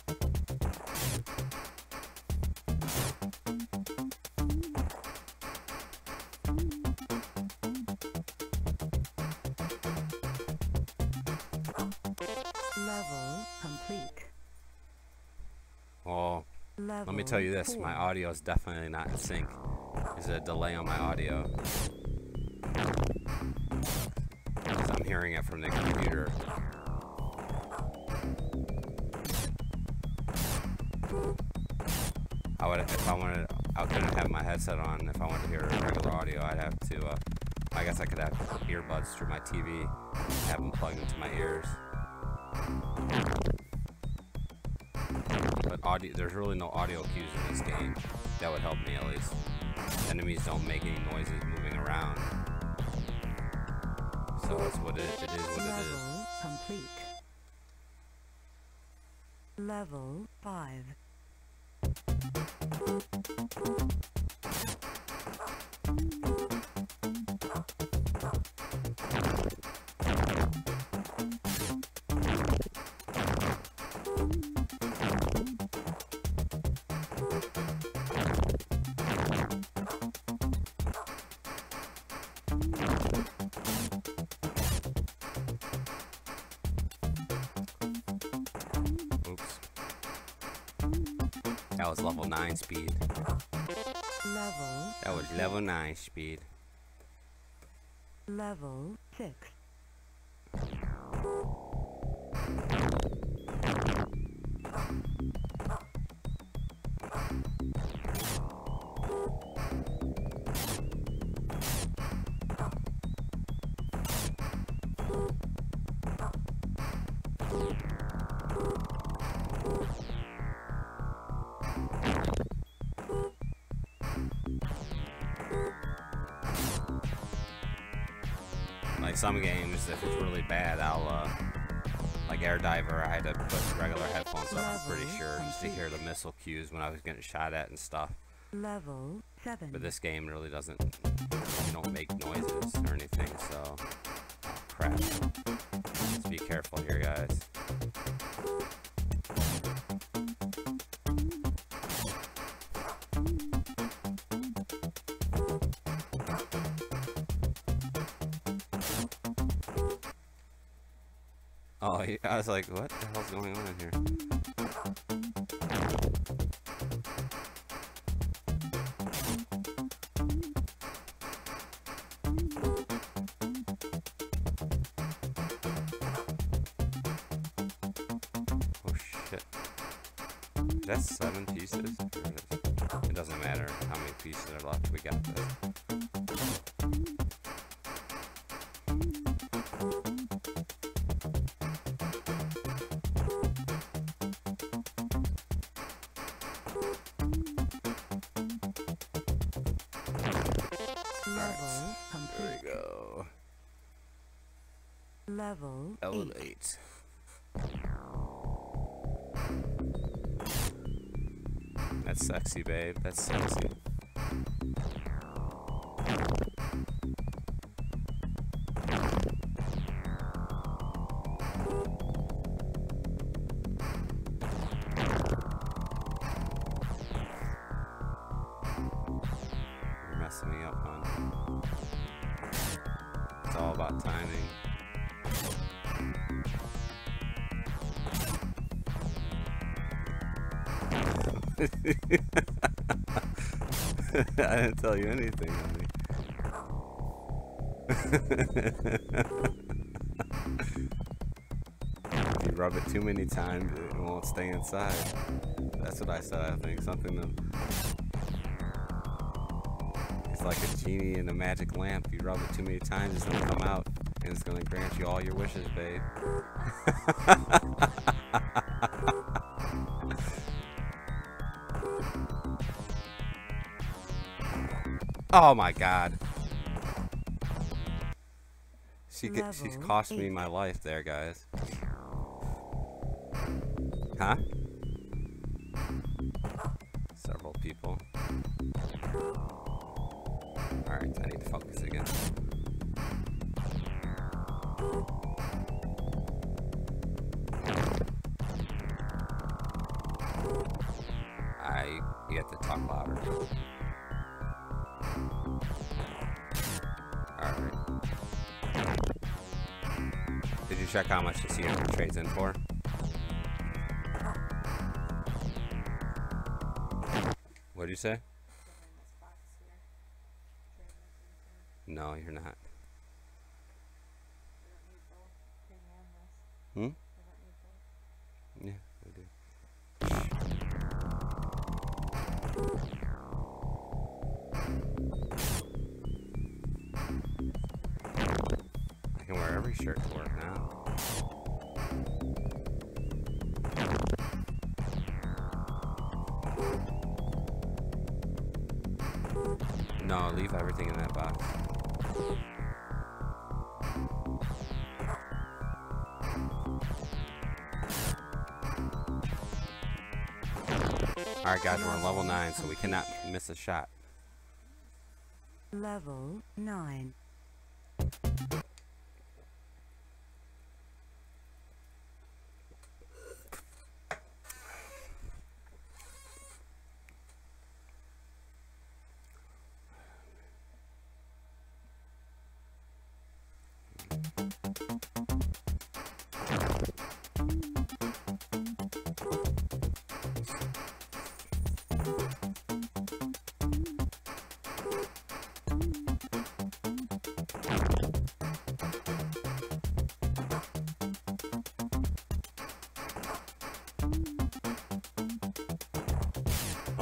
Level complete. Well, let me tell you this, my audio is definitely not in sync. There's a delay on my audio. Because I'm hearing it from the computer. I couldn't have my headset on. If I wanted to hear regular audio, I'd have to, I guess I could have earbuds through my TV, have them plugged into my ears. But there's really no audio cues in this game. That would help me at least. Enemies don't make any noises moving around. So it's what it is what it is. Level complete. Level 5. That was level 9 speed. Level. That was level 9 speed. Level 6. Like some games, if it's really bad, I'll like Air Diver, I had to put regular headphones on, I'm pretty sure, just to hear the missile cues when I was getting shot at and stuff. Level 7. But this game really doesn't, you don't make noises or anything, so, oh crap. Just be careful here, guys. Oh, I was like, what the hell's going on in here? Oh shit. That's 7 pieces? It doesn't matter how many pieces are left, we got this. Level complete. There we go. Level Level 8. 8. That's sexy, babe. That's sexy. You're messing me up, hon. It's all about timing. I didn't tell you anything, honey. If you rub it too many times, it won't stay inside. That's what I said, I think. Something that... It's like a genie in a magic lamp. You rub it too many times, it's gonna come out. And it's gonna grant you all your wishes, babe. Oh my god. She's cost me my life there, guys. Huh? Several people. Alright, I need to focus again. You have to talk louder. Alright. Did you check how much the Sierra trades in for? What did you say? No, you're not. Hmm? Yeah, I do. I can wear every shirt to work now. No, leave everything in that box. Alright guys, we're on level 9, so we cannot miss a shot. Level 9.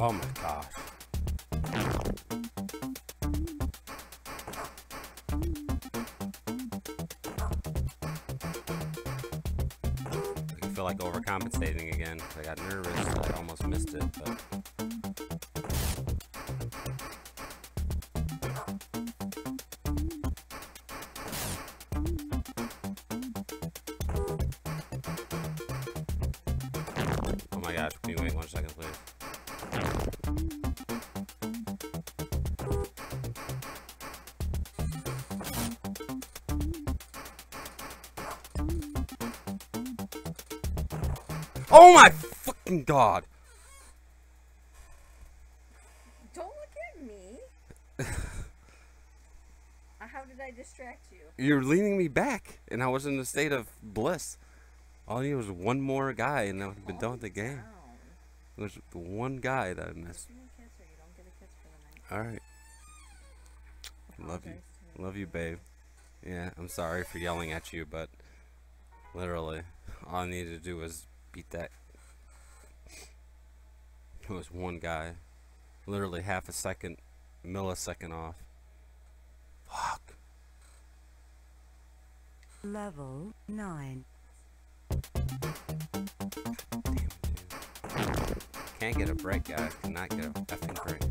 Oh my gosh. I feel like overcompensating again. I got nervous. I almost missed it, but. Oh my gosh, can you wait 1 second, please? Oh my fucking god! Don't look at me. How did I distract you? You're leaning me back, and I was in a state of bliss. All I needed was one more guy, and I would have been done with the game. Down. There's one guy that I missed. You don't kiss her. You don't get a kiss for the night. Alright. Love you. Apologize to me. Love you, babe. Yeah, I'm sorry for yelling at you, but literally, all I needed to do was beat that. It was one guy. Literally half a second, millisecond off. Fuck. Level 9. Damn, dude. Can't get a break, guys. Cannot get a effing break.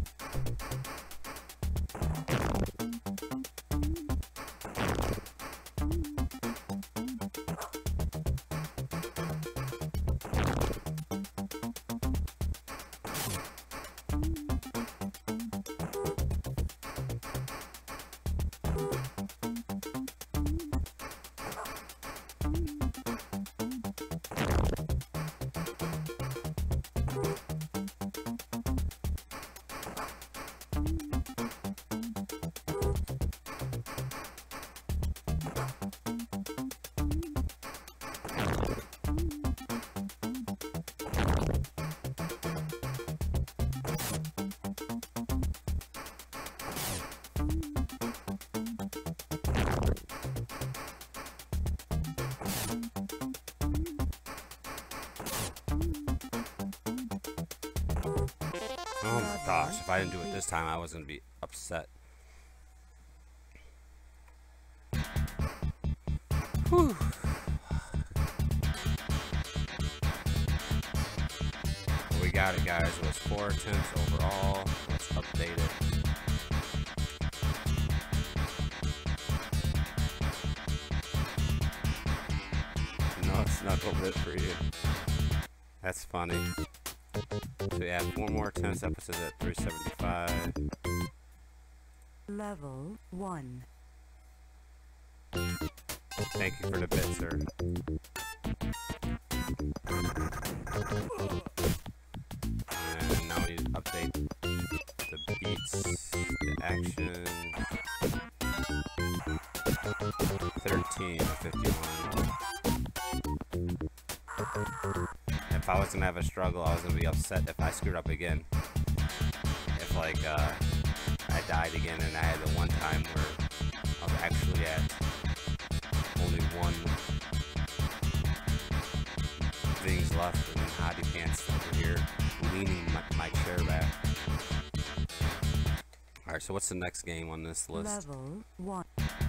Oh my gosh, if I didn't do it this time, I was gonna be upset. Whew. We got it, guys. It was 4 attempts overall. Let's update it. No, it's not a bit for you. That's funny. So yeah, 4 more attempts, episodes at 375. Level 1. Thank you for the bit, sir. And now we need to update the beats, the action. 13 of 51. If I was gonna have a struggle, I was gonna be upset if I screwed up again. If like I died again and I had the one time where I was actually at only one things left and Hottie Pants over here leaning my chair back. Alright, so what's the next game on this list? Level 1.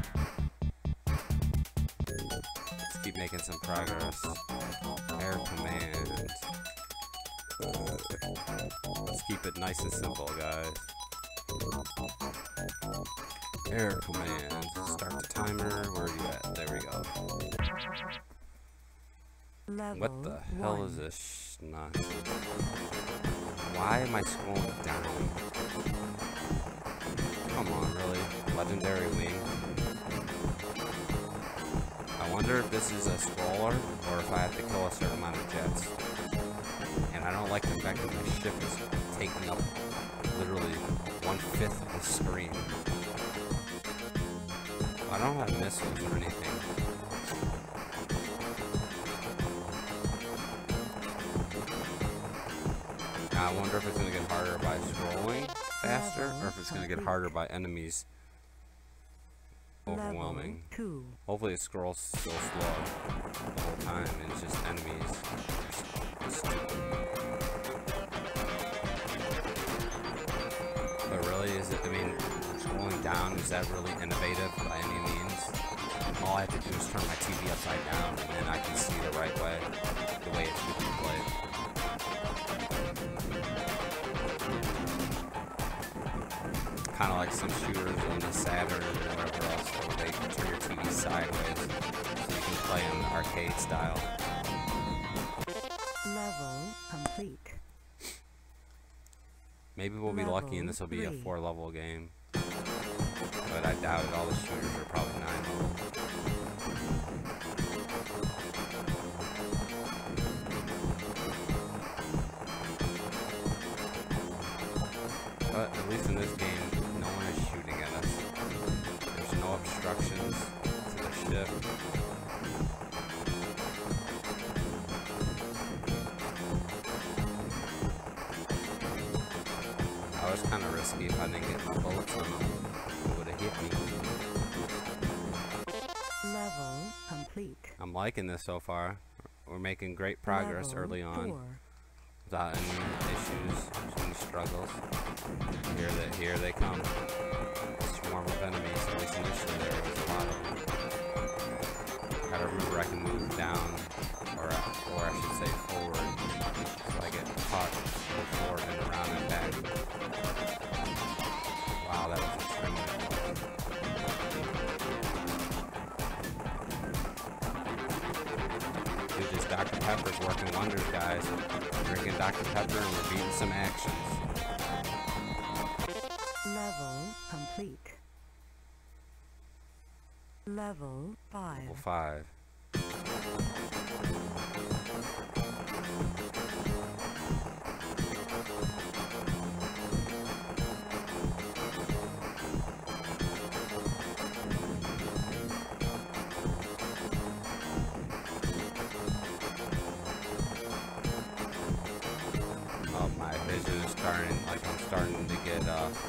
Let's keep making some progress. Air Command. Let's keep it nice and simple, guys. Air Command. Start the timer. Where are you at? There we go. Level What the hell is this nonsense? Why am I scrolling down? Come on, really? Legendary Wing? I wonder if this is a scroller or if I have to kill a certain amount of jets. And I don't like the fact that my ship is taking up literally 1/5 of the screen. I don't have missiles or anything. Now I wonder if it's going to get harder by scrolling faster or if it's going to get harder by enemies overwhelming. Level 2. Hopefully it scrolls so slow the whole time and it's just enemies. Is it, I mean, scrolling down, is that really innovative by any means? All I have to do is turn my TV upside down and then I can see the right way, the way it should be played. Kind of like some shooters on the Saturn or whatever else, where they turn your TV sideways so you can play in the arcade style. Level complete. Maybe we'll be lucky and this will be a 4-level game. But I doubt it. All the shooters are probably 9 level. But at least in this game, no one is shooting at us. There's no obstructions to the ship. That was kind of risky. If I didn't get my bullets on them, it would have hit me. Level complete. I'm liking this so far. We're making great progress Level early on. 4. Without any issues, any struggles. Here they come. Swarm of enemies. At least initially there was a lot of them. Gotta remember I can move down, or I should say forward, so I get caught, go forward and around and back. Wow, that was extremely close. Dude, this Dr. Pepper's working wonders, guys. Drinking Dr. Pepper and we're beating some actions. Level complete. Level 5. Level 5. Oh, my vision is starting, like I'm starting to get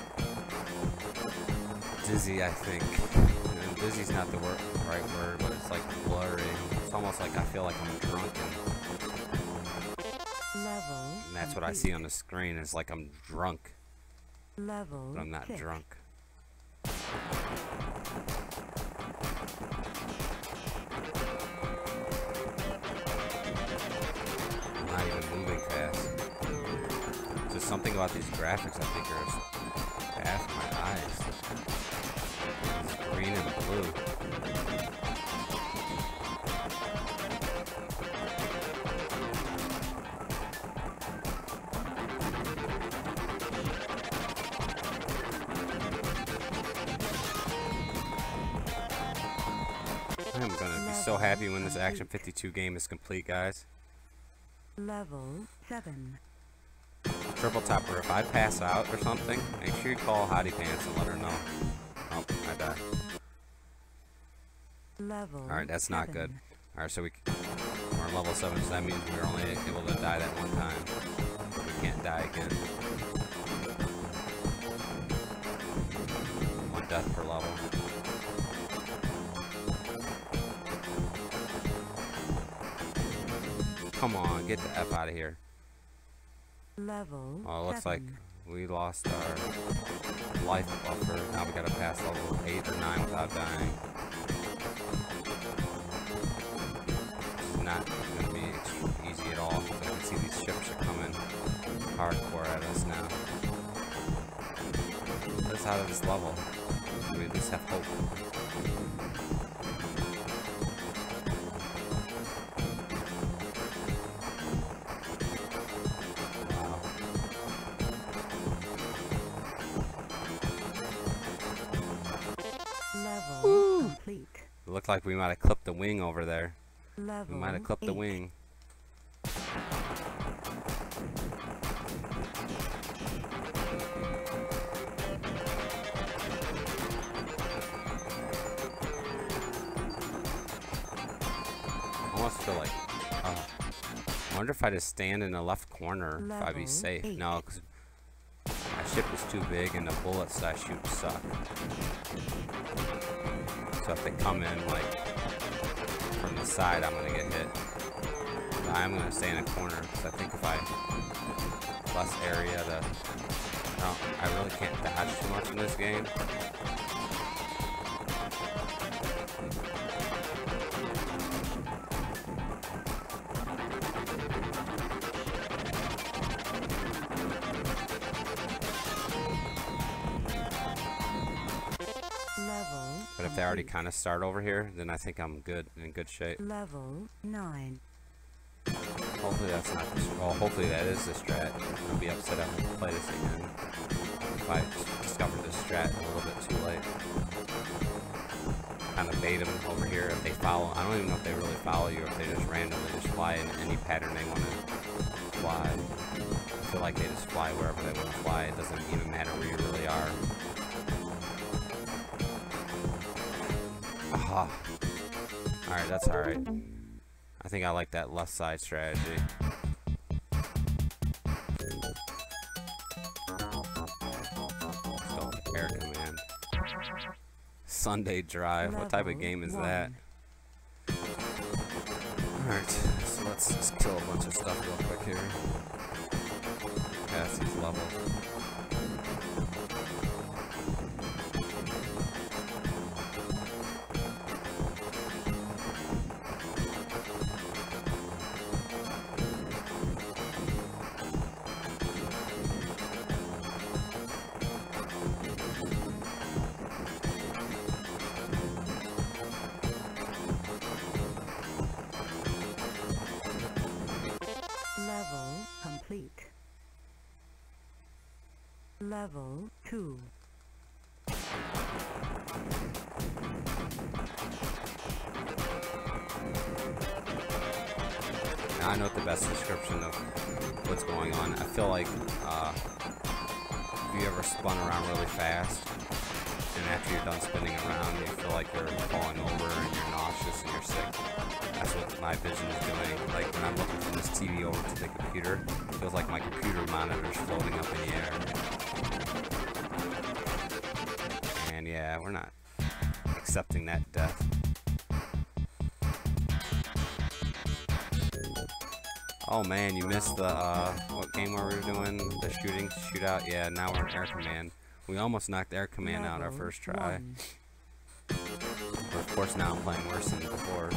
dizzy, I think. And dizzy's not the right word, but it's like blurry. It's almost like I feel like I'm drunken. Level And that's what I see on the screen. It's like I'm drunk, Level but I'm not 6. drunk. I'm not even moving fast. There's something about these graphics I think are past my eyes. It's green and blue. I'm gonna be so happy when this Action 52 game is complete, guys. Level 7. Triple Topper, if I pass out or something, make sure you call Hottie Pants and let her know. Oh, I died. Level Alright, that's not 7. good. Alright, so we're on level 7, so that means we're only able to die that one time. We can't die again. 1 death per level. Come on, get the F out of here. Level Oh, it looks 7. like we lost our life buffer. Now we gotta pass level 8 or 9 without dying. It's not gonna be easy at all. I can see these ships are coming hardcore at us now. Get us out of this level. We at least have hope. Level complete. It looked like we might have clipped the wing over there. Level We might have clipped the 8. wing. I almost feel like, I wonder if I just stand in the left corner if I'd be Level safe. 8. No, because my ship is too big and the bullets I shoot suck. So if they come in like from the side, I'm gonna get hit. But I'm gonna stay in a corner because I think if I less area to I really can't dodge too much in this game. Level. But if they already complete. kind of start over here, then I think I'm good, in good shape. Level 9. Hopefully that's not the well, hopefully that is the strat. I'll be upset if I play this again. If I discovered this strat a little bit too late. Kind of bait them over here if they follow. I don't even know if they really follow you or if they just randomly just fly in any pattern they want to fly. I feel like they just fly wherever they want to fly. It doesn't even matter where you really are. Aha. Alright, that's alright. I think I like that left side strategy. Still air command. Sunday drive. What type of game is that? Alright, so let's just kill a bunch of stuff real quick here. Pass these levels. Level complete. Level 2. Now I know what the best description of what's going on. I feel like if you ever spun around really fast, and after you're done spinning around, you feel like you're falling over and you're nauseous and you're sick. That's what my vision is doing. Like when I'm looking from this TV over to the computer, it feels like my computer monitor's floating up in the air. And yeah, we're not accepting that death. Oh man, you missed the, what game were we doing? The shootout? Yeah, now we're in Air Command. We almost knocked Air Command out our first try. 1. But of course now I'm playing worse than before.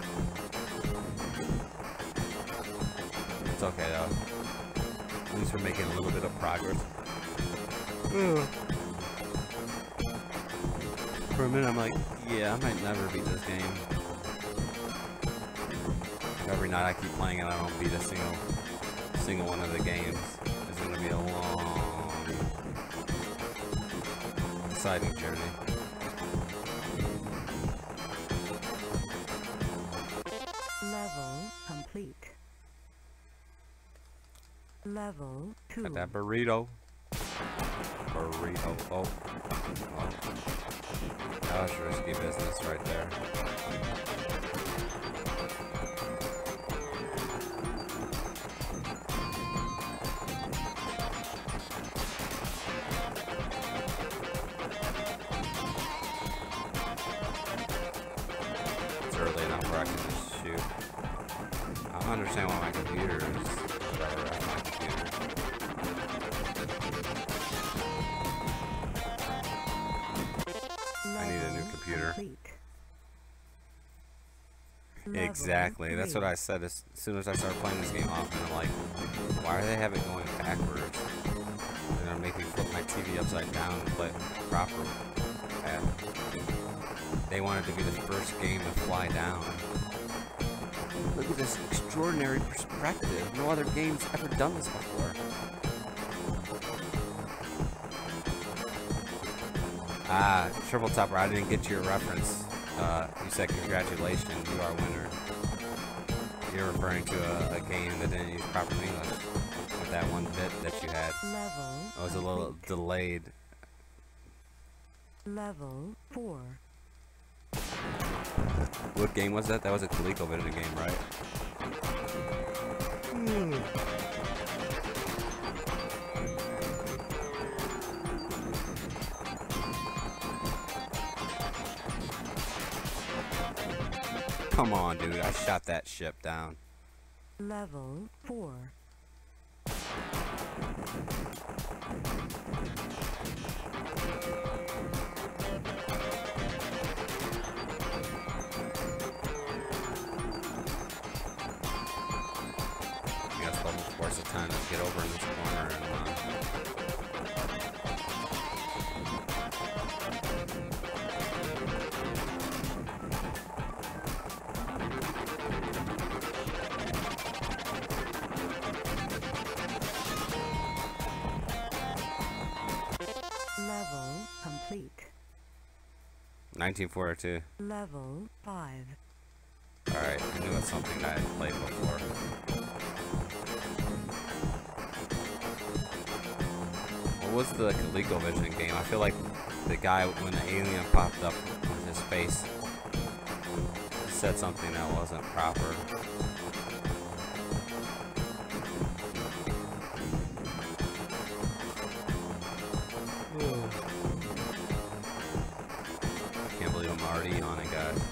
It's okay though. At least we're making a little bit of progress. For a minute I'm like, yeah, I might never beat this game. Every night I keep playing it, I don't beat a single one of the games. It's gonna be a long, exciting journey. Level complete. Level 2. Got that burrito. Burrito. Oh. That was risky business right there. It's early enough where I can just shoot. I don't understand why my computer is better at my computer. I need a new Level computer. complete. Exactly. Level That's 3. what I said as soon as I started playing this game off, and I'm like, why are they having it going backwards? They're gonna make me flip my TV upside down and play it proper. And they wanted to be the first game to fly down. Look at this extraordinary perspective. No other game's ever done this before. Ah, Triple Topper, I didn't get your reference. You said congratulations, you are a winner. You're referring to a game that didn't use proper English with that one bit that you had. Level It was a little complete. delayed. Level 4. What game was that? That was a ColecoVision game, right? Come on, dude. I shot that ship down. Level 4. get over in this corner and Level complete. 1942. Level 5. Alright, I knew it's something that I had played before. What was the ColecoVision game? I feel like the guy, when the alien popped up on his face, said something that wasn't proper. Can't believe I'm already on it, guys.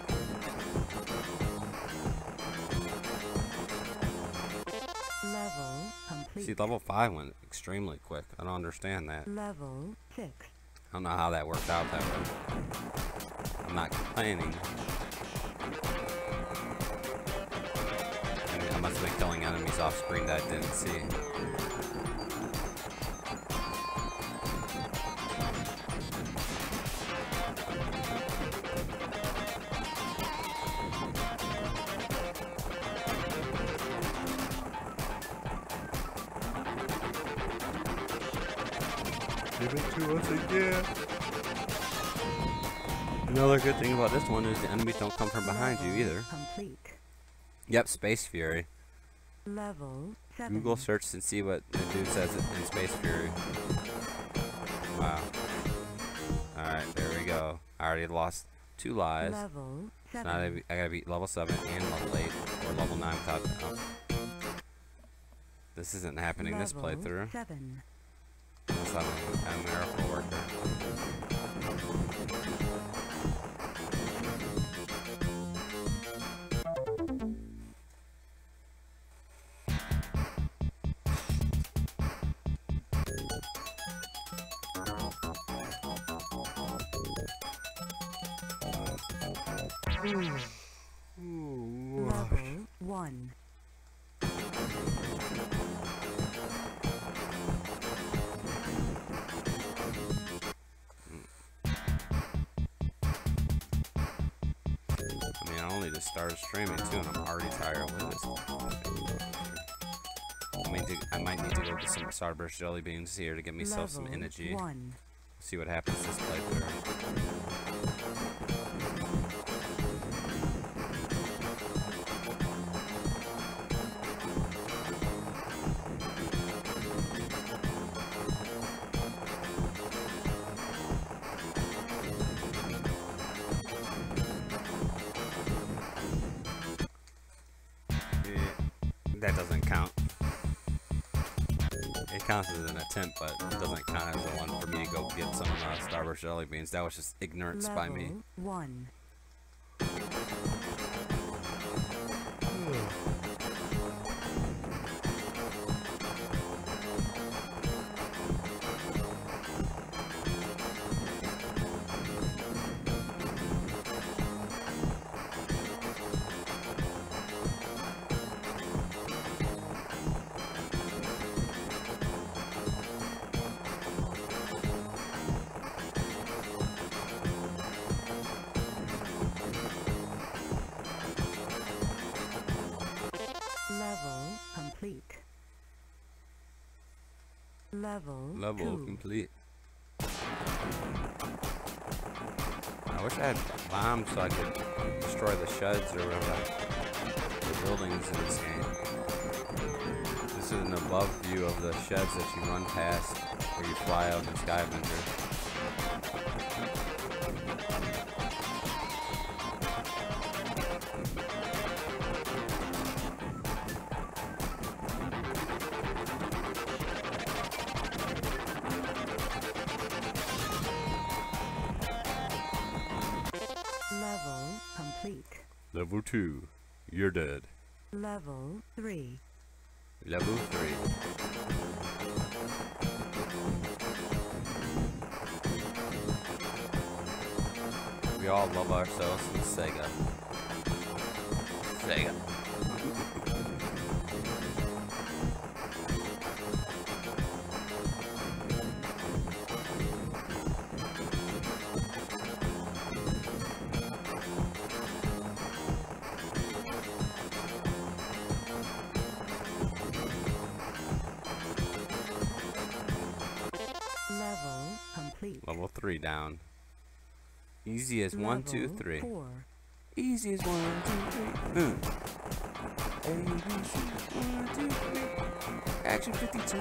Level complete. See, level 5 went extremely quick. I don't understand that. Level 6. I don't know how that worked out that way. I'm not complaining. I mean, I must have been killing enemies off screen that I didn't see. Give it to us again. Another good thing about this one is the enemies don't come from behind you either. Complete. Yep, Space Fury. Level 7. Google search and see what the dude says in Space Fury. Wow. Alright, there we go. I already lost 2 lives. Level So 7. now I gotta beat level 7 and level 8, or level 9 without. Oh. This isn't happening this Level playthrough. 7. Unless I'm a miracle worker. Level 1. I mean, I only just started streaming too, and I'm already tired with this. I might need to go get some Starburst jelly beans here to get myself some Level energy. 1. See what happens this playthrough. That doesn't count. It counts as an attempt, but it doesn't count as the one for me to go get some Starburst jelly beans. That was just ignorance by me. Level 1. Level complete. Level Level 2. complete. I wish I had bombs so I could destroy the sheds or the buildings in this game. This is an above view of the sheds that you run past where you fly out in Skyvenger. Level complete. Level 2. You're dead. Level 3. Level 3. We all love ourselves in Sega. Sega. 3 down. Easy as 1, 2, Level 3. 4. Easy as 1, 2, 3. A, B, C, 1, 2, 3. Action 52.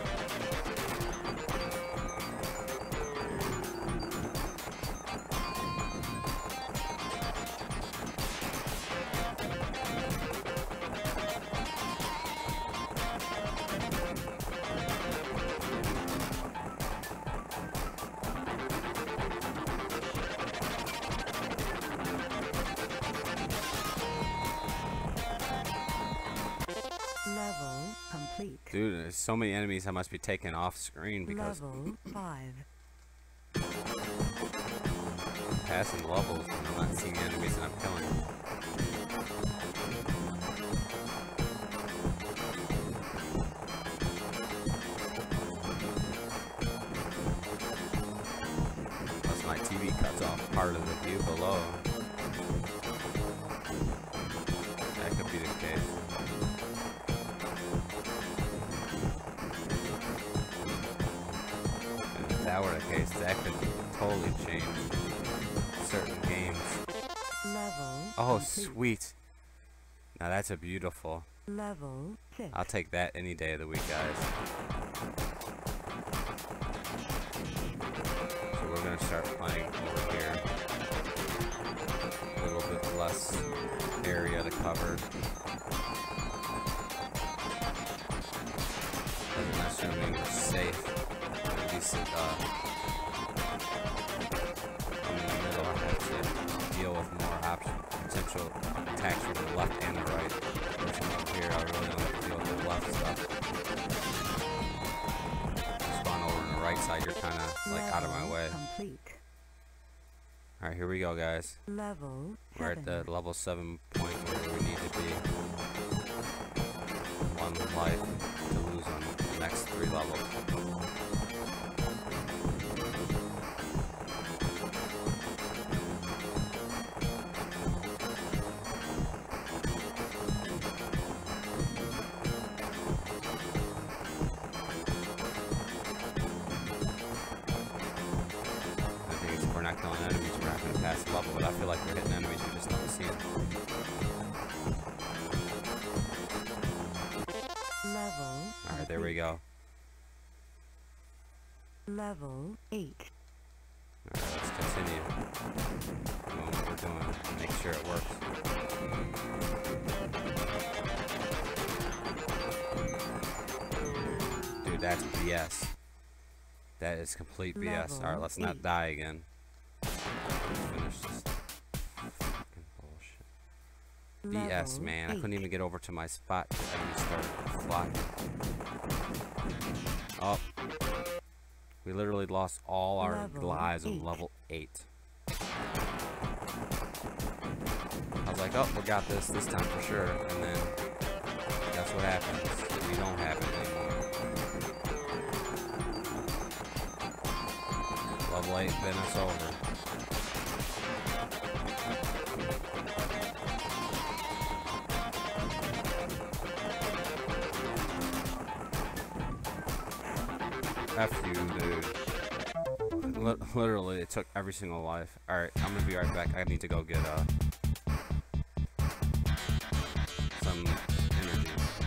Level complete. Dude, there's so many enemies I must be taking off screen because Level 5. I'm passing levels and I'm not seeing enemies that I'm killing. Unless my TV cuts off part of the view below. That could be the case. And if that were the case, that could totally change certain games. Level Oh, complete. sweet. Now that's a beautiful. Level 6. I'll take that any day of the week, guys. So we're gonna start playing over here. A little bit less area to cover. Doesn't necessarily mean we're safe. At least I'm in the middle. I have to deal with more potential attacks from the left and the right. Which I'm over here, I really don't have to deal with the left stuff. Spawn over on the right side, you're kind of like out of my way. Complete. Alright, here we go, guys. Level 7. We're at the level 7 point where we need to be. 1 life to lose on the next 3 levels. Killing enemies, we're not going to pass the level, but I feel like we're hitting enemies, we just don't see them. Level Alright, there we go. Level 8. Alright, let's continue. Doing what we're doing. Make sure it works. Dude, that's BS. That is complete BS. Alright, let's not die again. Let's finish this fucking bullshit. BS, man. I couldn't even get over to my spot. The enemy started flying. Oh. We literally lost all our lives on level 8. I was like, oh, we got this time for sure. And then, guess what happens? We don't have it anymore. Level 8, then it's over. F you, dude. Literally, it took every single life. Alright, I'm gonna be right back. I need to go get some energy.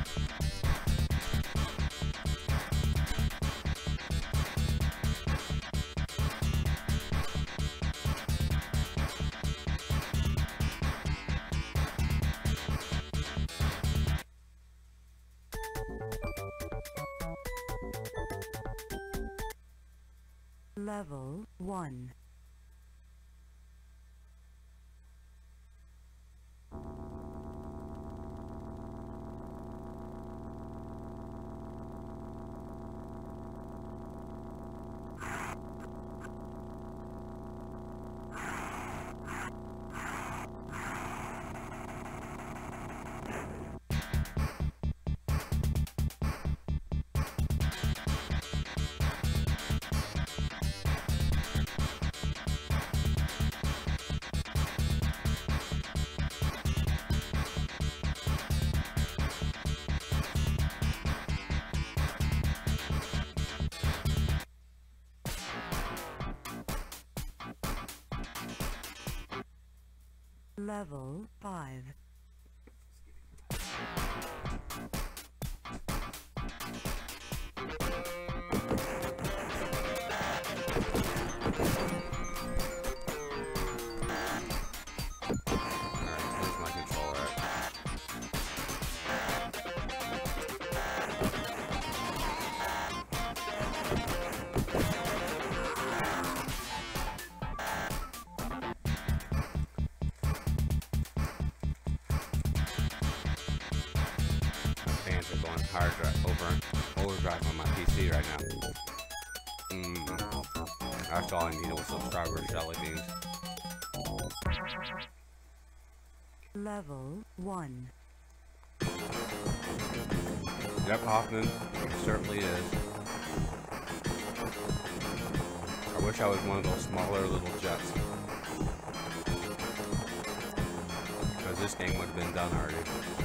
Level 1. Level 5. Where's my controller at? Fans are going hard overdrive on my PC right now. That's all I needed was subscriber jelly beans. Level 1. Yep, Hoffman, it certainly is. I wish I was one of those smaller little jets. Because this game would have been done already.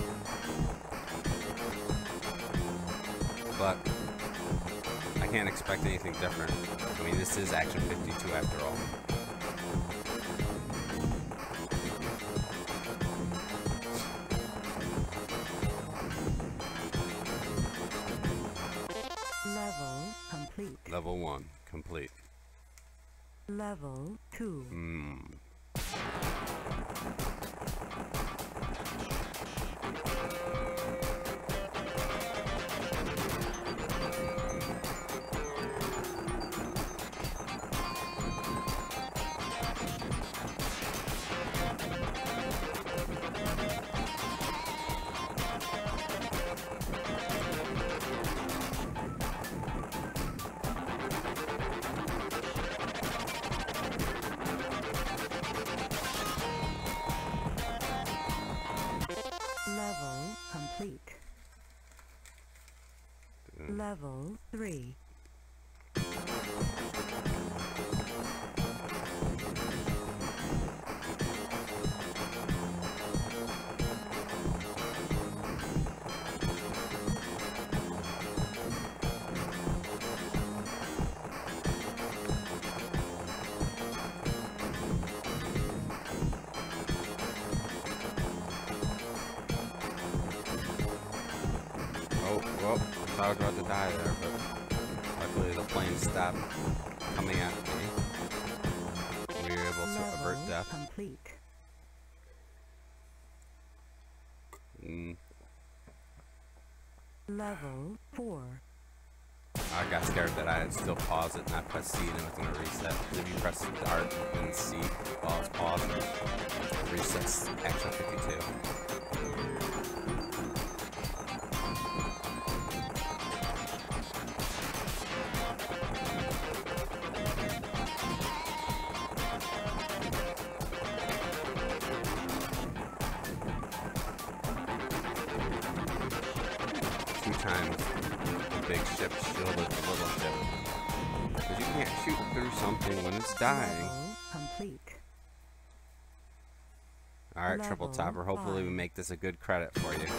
But I can't expect anything different. I mean, this is Action 52 after all. Level complete. Level 1, complete. Level 2. Level complete. Level 3. Well, I thought I was about to die there, but luckily the plane stopped coming at me. We were able to avert death. Complete. Level 4. I got scared that I had still paused it and I pressed C and it was going to reset. Because if you press start and C while it's paused, it resets Action 52. Times the big ship shielded the little ship. Because you can't shoot through something when it's dying. Level complete. Alright, Triple Level Topper, hopefully we 5. make this a good credit for you.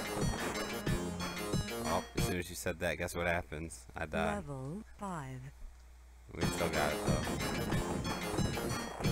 Oh, as soon as you said that, guess what happens? I died. Level 5. We still got it though.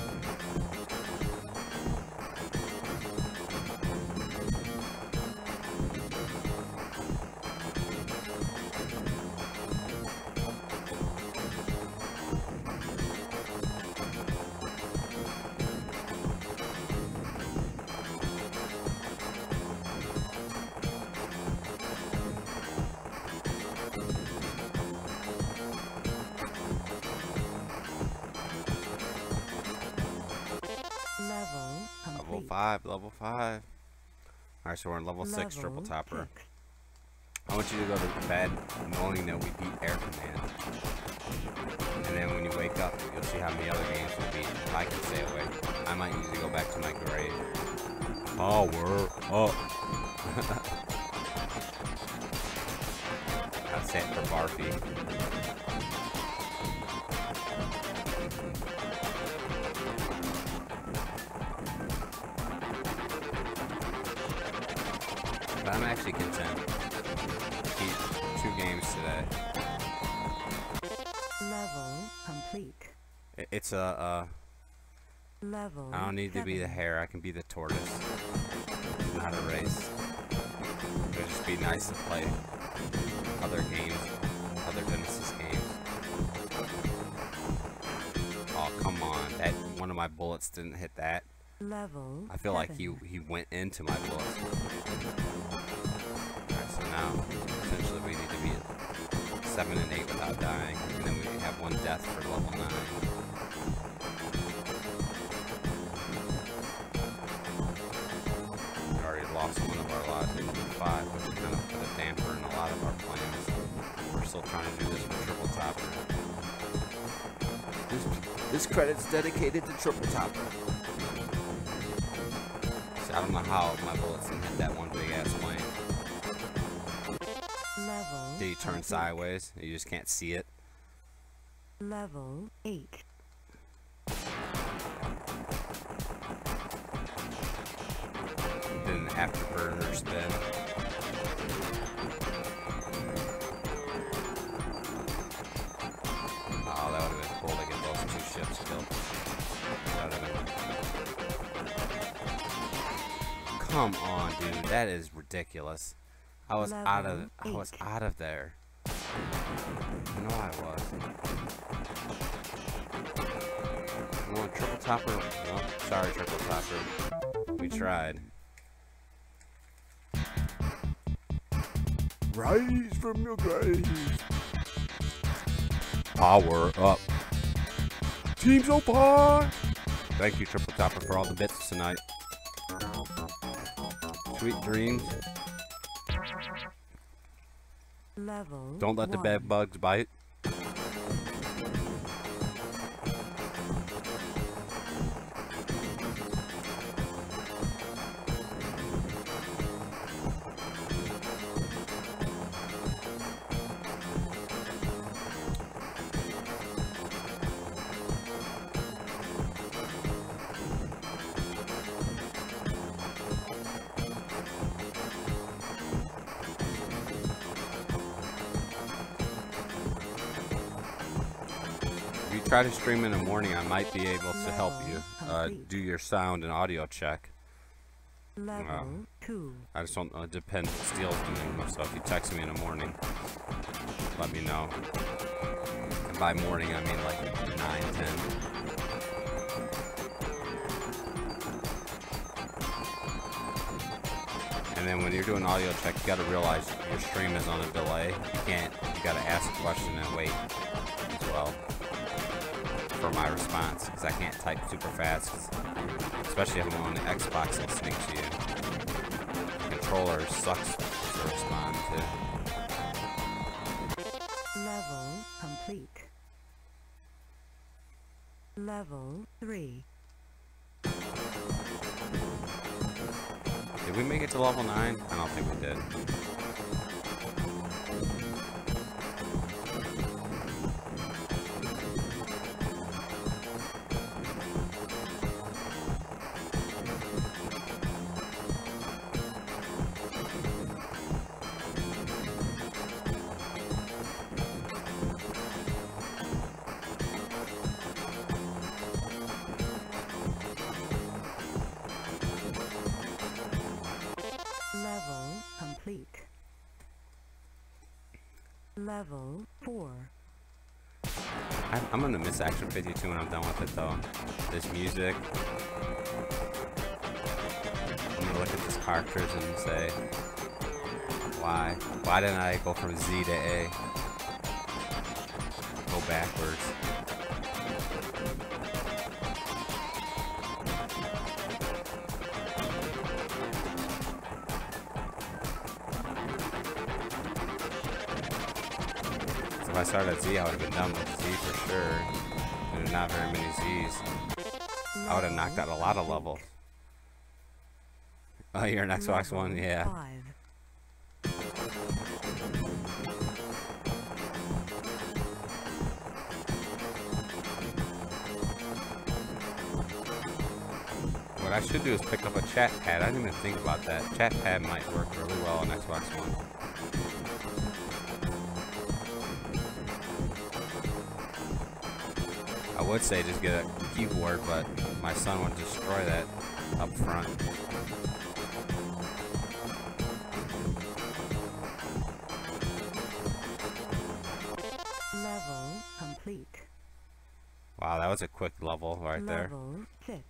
Level complete. Level 5, level 5. Alright, so we're in level 6, Triple Level Topper. 6. I want you to go to bed knowing that we beat Air Command. And then when you wake up, you'll see how many other games we beat. If I can stay awake, I might need to go back to my grave. Power up. That's it for Barfy. But I'm actually content. Beat 2 games today. Level complete. It's a Level I don't need to be the 7. hare, I can be the tortoise. It's not a race. It would just be nice to play other games, other Genesis games. Oh, come on. That one of my bullets didn't hit that. Level I feel like 7. he went into my bullets. Alright, so now, essentially we need to be at 7 and 8 without dying. And then we have 1 death for level 9. We already lost one of our lives in level 5, which kind of put a damper in a lot of our plans. We're still trying to do this for Triple Topper. This credit's dedicated to Triple Topper. See, I don't know how my bullets didn't hit that one big ass plane. Level Did he turn complete. sideways? You just can't see it. Level 8. Did an afterburner spin. Oh, that would have been cool to get those 2 ships killed. That would have been... Come on, dude. That is ridiculous. I was out of there. I know I was. You want Triple Topper? Oh, sorry, Triple Topper. We tried. Rise from your grave. Power up. Team so far. Thank you, Triple Topper, for all the bits tonight. Sweet dreams. Level Don't let the 1. bed bugs bite. If you try to stream in the morning, I might be able to help you do your sound and audio check. Level 2. I just don't depend what Steel's doing. So if you text me in the morning, let me know. And by morning, I mean like 9, 10. And then when you're doing audio check, you gotta realize your stream is on a delay. You gotta ask a question and wait as well for my response, because I can't type super fast, especially if I'm on the Xbox listening to you. The controller sucks to respond to. Level complete. Level 3. Did we make it to level 9? I don't think we did. Level complete. Level 4. I'm gonna miss Action 52 when I'm done with it though. This music. I'm gonna look at these characters and say, why? Why didn't I go from Z to A? Go backwards. If I started at Z, I would have been done with Z for sure. There's not very many Z's. I would have knocked out a lot of levels. Oh, you're an Xbox One? Yeah. 5. What I should do is pick up a chat pad. I didn't even think about that. Chat pad might work really well on Xbox One. I would say just get a keyboard, but my son would destroy that up front. Level complete. Wow, that was a quick level right there. Level 6.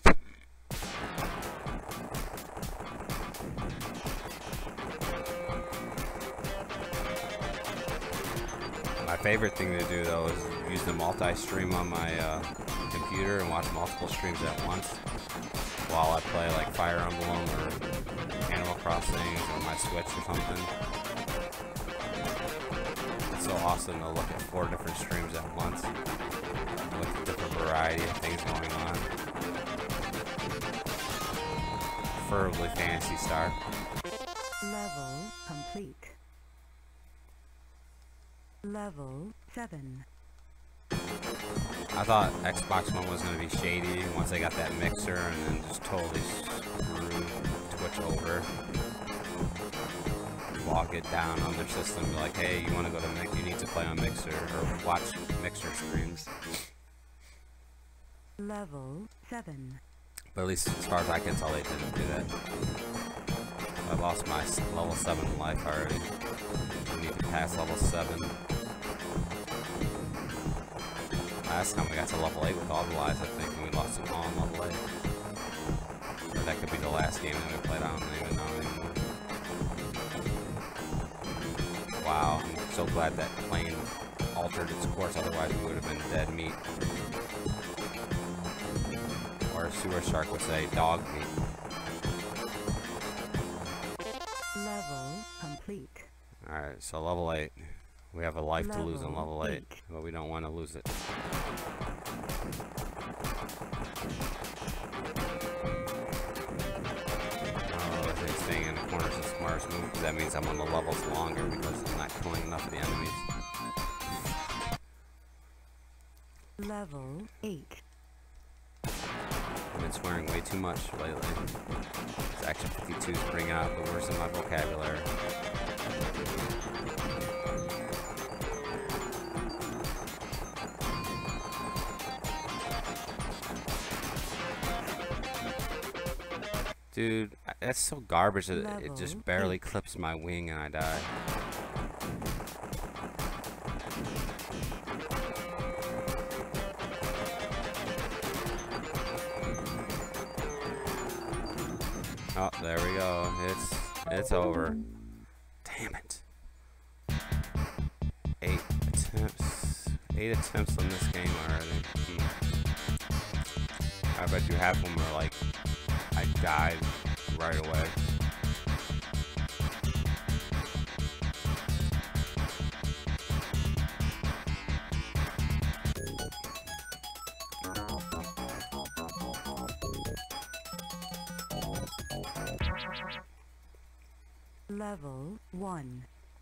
My favorite thing to do though is use the multi-stream on my computer and watch multiple streams at once while I play like Fire Emblem or Animal Crossing or my Switch or something. It's so awesome to look at 4 different streams at once with a different variety of things going on. Preferably Phantasy Star. Level complete. Level 7. I thought Xbox One was going to be shady once they got that mixer and then just totally screw Twitch over. Log it down on their system, be like, hey, you want to go to you need to play on Mixer or watch Mixer streams. Level 7. But at least as far as I can tell, they didn't do that. I lost my level 7 life already. I need to pass level 7. Last time we got to level 8 with all the lives, I think, and we lost them all on level 8. Or that could be the last game that we played, I don't even know anymore. Wow, I'm so glad that plane altered its course, otherwise we would have been dead meat. Or a sewer shark would say, dog meat. Level complete. Alright, so level 8. We have a life to lose on level 8, but we don't want to lose it. Oh, I think staying in the corner is the smartest move, because that means I'm on the levels longer because I'm not killing enough of the enemies. Level 8. I've been swearing way too much lately. This Action 52s bring out the worst of my vocabulary. Dude, that's so garbage that it just barely clips my wing and I die. Oh, there we go. It's over. Damn it. 8 attempts. 8 attempts on this game already. I bet you half of them are like, I died right away. Level 1.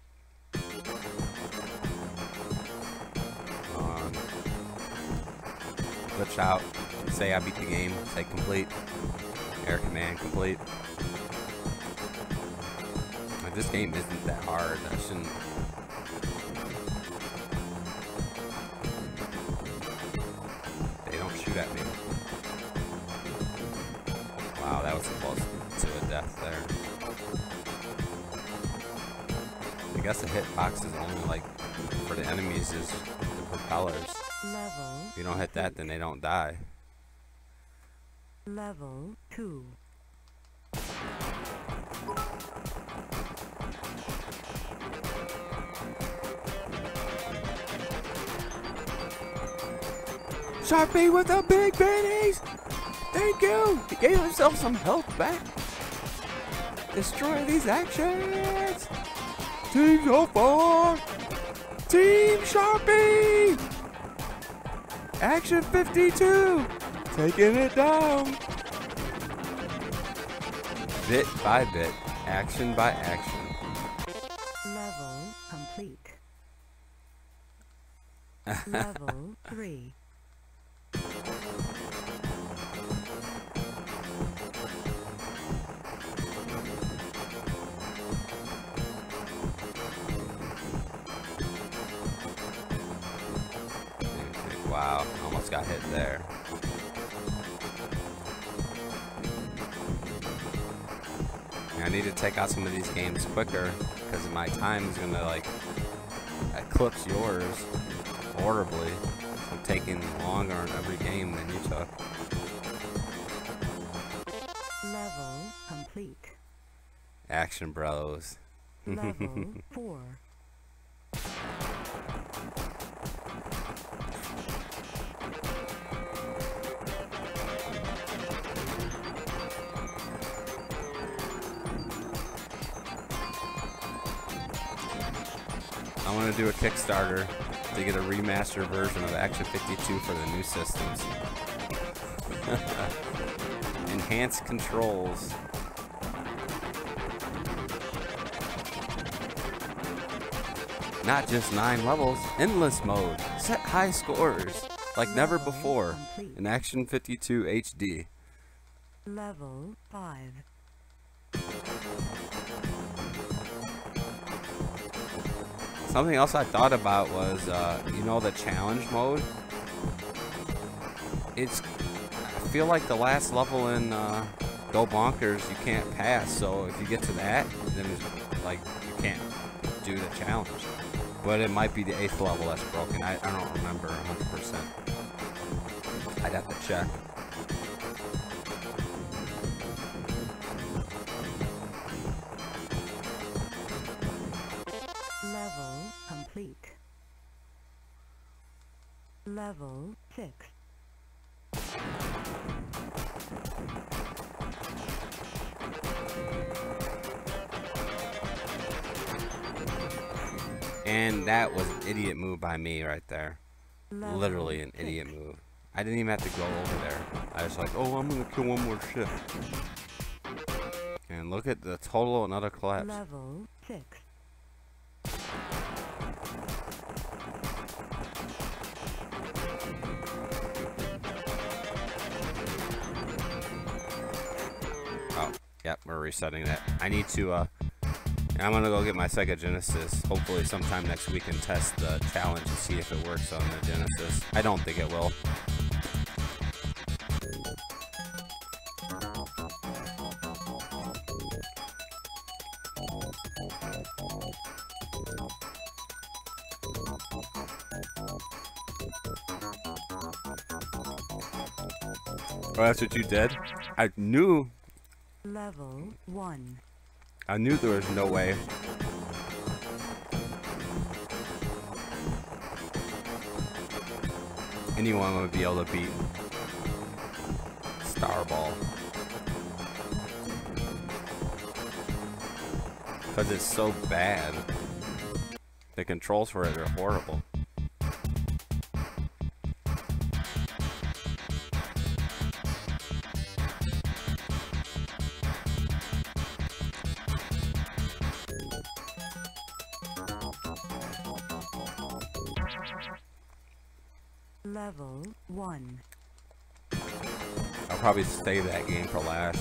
Glitch out. Say I beat the game. Say complete. Air command complete. Like, this game isn't that hard. I shouldn't. They don't shoot at me. Wow, that was close to a death there. I guess the hitbox is only like for the enemies is the propellers. Level. If you don't hit that, then they don't die. Level 2. Sharpie with the big pennies! Thank you! He gave himself some health back. Destroy these actions! Team so far! Team Sharpie! Action 52! Taking it down! Bit by bit, action by action. Level complete. Level 3. Wow, almost got hit there. I need to take out some of these games quicker because my time is gonna like eclipse yours horribly. I'm taking longer on every game than you took. Level complete. Action Bros. Level 4. I want to do a Kickstarter to get a remastered version of Action 52 for the new systems. Enhanced controls. Not just 9 levels, endless mode. Set high scores like never before in Action 52 HD. Level 5. Something else I thought about was, you know, the challenge mode. I feel like the last level in Go Bonkers you can't pass, so if you get to that, then it's like you can't do the challenge. But it might be the 8th level that's broken. I don't remember 100%. I'd have to check. Level complete. Level 6. And that was an idiot move by me right there. Level Literally an 6. idiot move. I didn't even have to go over there. I was like, oh, I'm gonna kill one more ship. And look at the total, another collapse. Level 6. Oh, yep, we're resetting that. I need to, I'm gonna go get my Sega Genesis, hopefully sometime next week, and test the challenge and see if it works on the Genesis. I don't think it will. Oh, that's what you did? I knew Level 1. there was no way. Anyone would be able to beat Starball. Because it's so bad. The controls for it are horrible. Level 1. I'll probably save that game for last.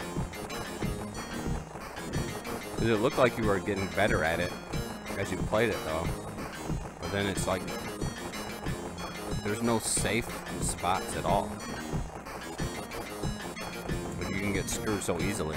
Because it looked like you were getting better at it as you played it though. But then it's like, there's no safe spots at all. Like you can get screwed so easily.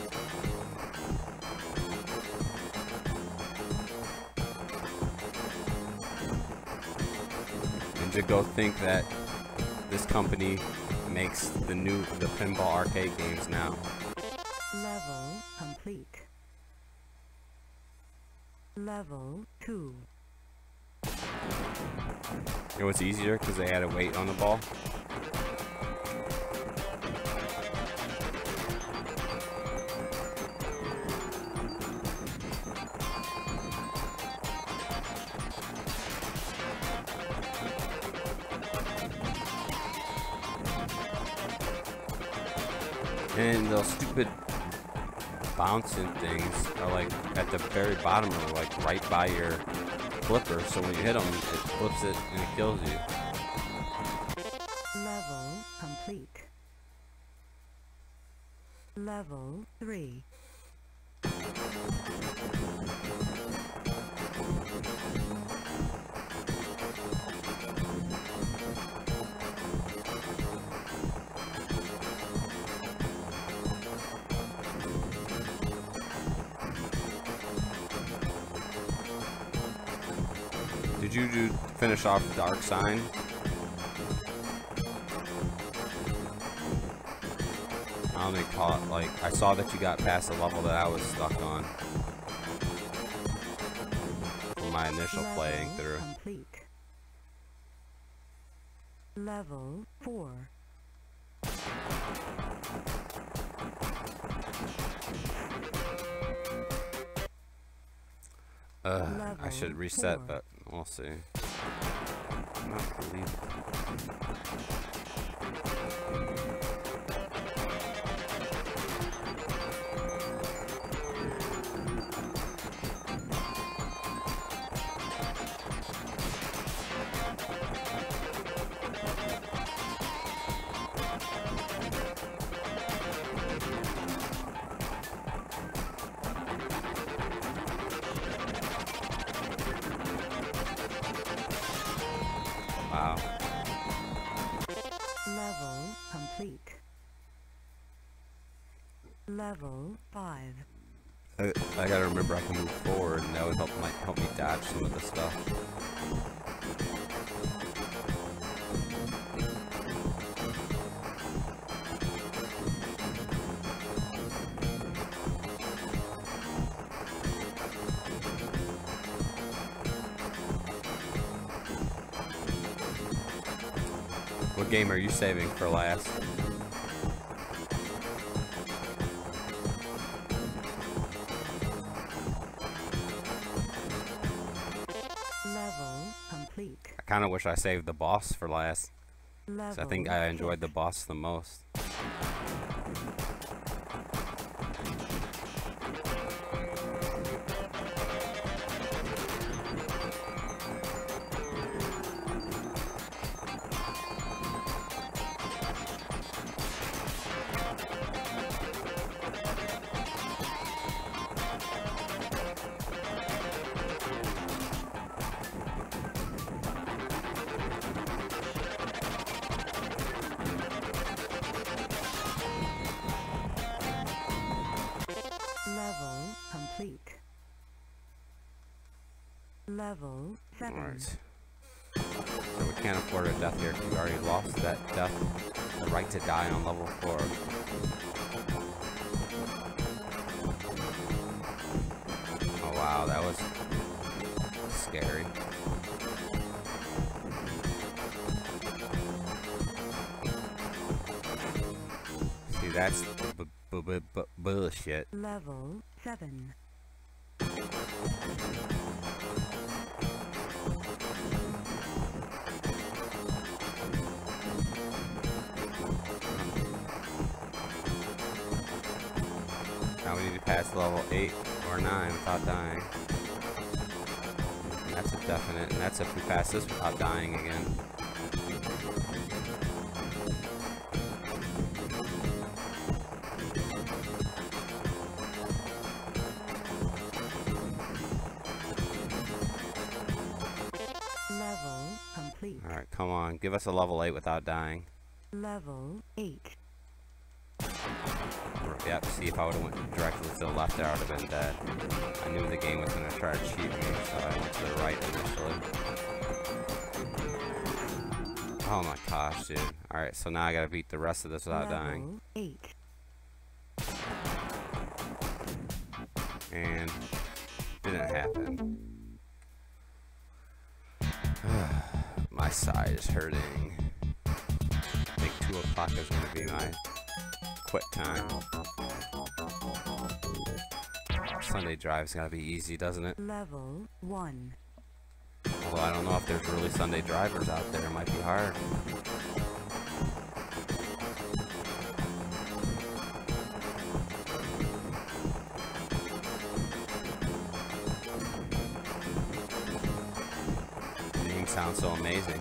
And to go think that this company makes the pinball arcade games now. Level complete. Level 2. It was easier because they had a weight on the ball. And those stupid bouncing things are like at the very bottom or like right by your flipper, so when you hit them it flips it and it kills you. Level complete. Level 3. you finish off Dark Sign? I only caught, like, I saw that you got past the level that I was stuck on from my initial playing through. Complete. Level 4. I should reset, but we'll see. I don't believe it. Wow. Level complete. Level 5. I gotta remember I can move forward, and that would might help me dodge some of the stuff. What game are you saving for last? Level complete. I kind of wish I saved the boss for last. 'Cause I think I enjoyed the boss the most. Level complete. Level 7. Alright. So we can't afford a death here because we already lost that death. The right to die on level 4. Oh wow, that was scary. See, that's bullshit. Level 7. Now we need to pass level 8 or 9 without dying. That's a definite, and that's if we pass this without dying again. Level complete. Alright, come on. Give us a level 8 without dying. Level 8. Yep, see, if I would have went directly to the left there, I would have been dead. I knew the game was going to try to cheat me, so I went to the right initially. Oh my gosh, dude. Alright, so now I gotta beat the rest of this without dying. 8. And didn't happen. My side is hurting. I think 2 o'clock is going to be my quit time. Sunday drive's gotta be easy, doesn't it? Level 1. Although I don't know if there's really Sunday drivers out there. It might be hard. The name sounds so amazing.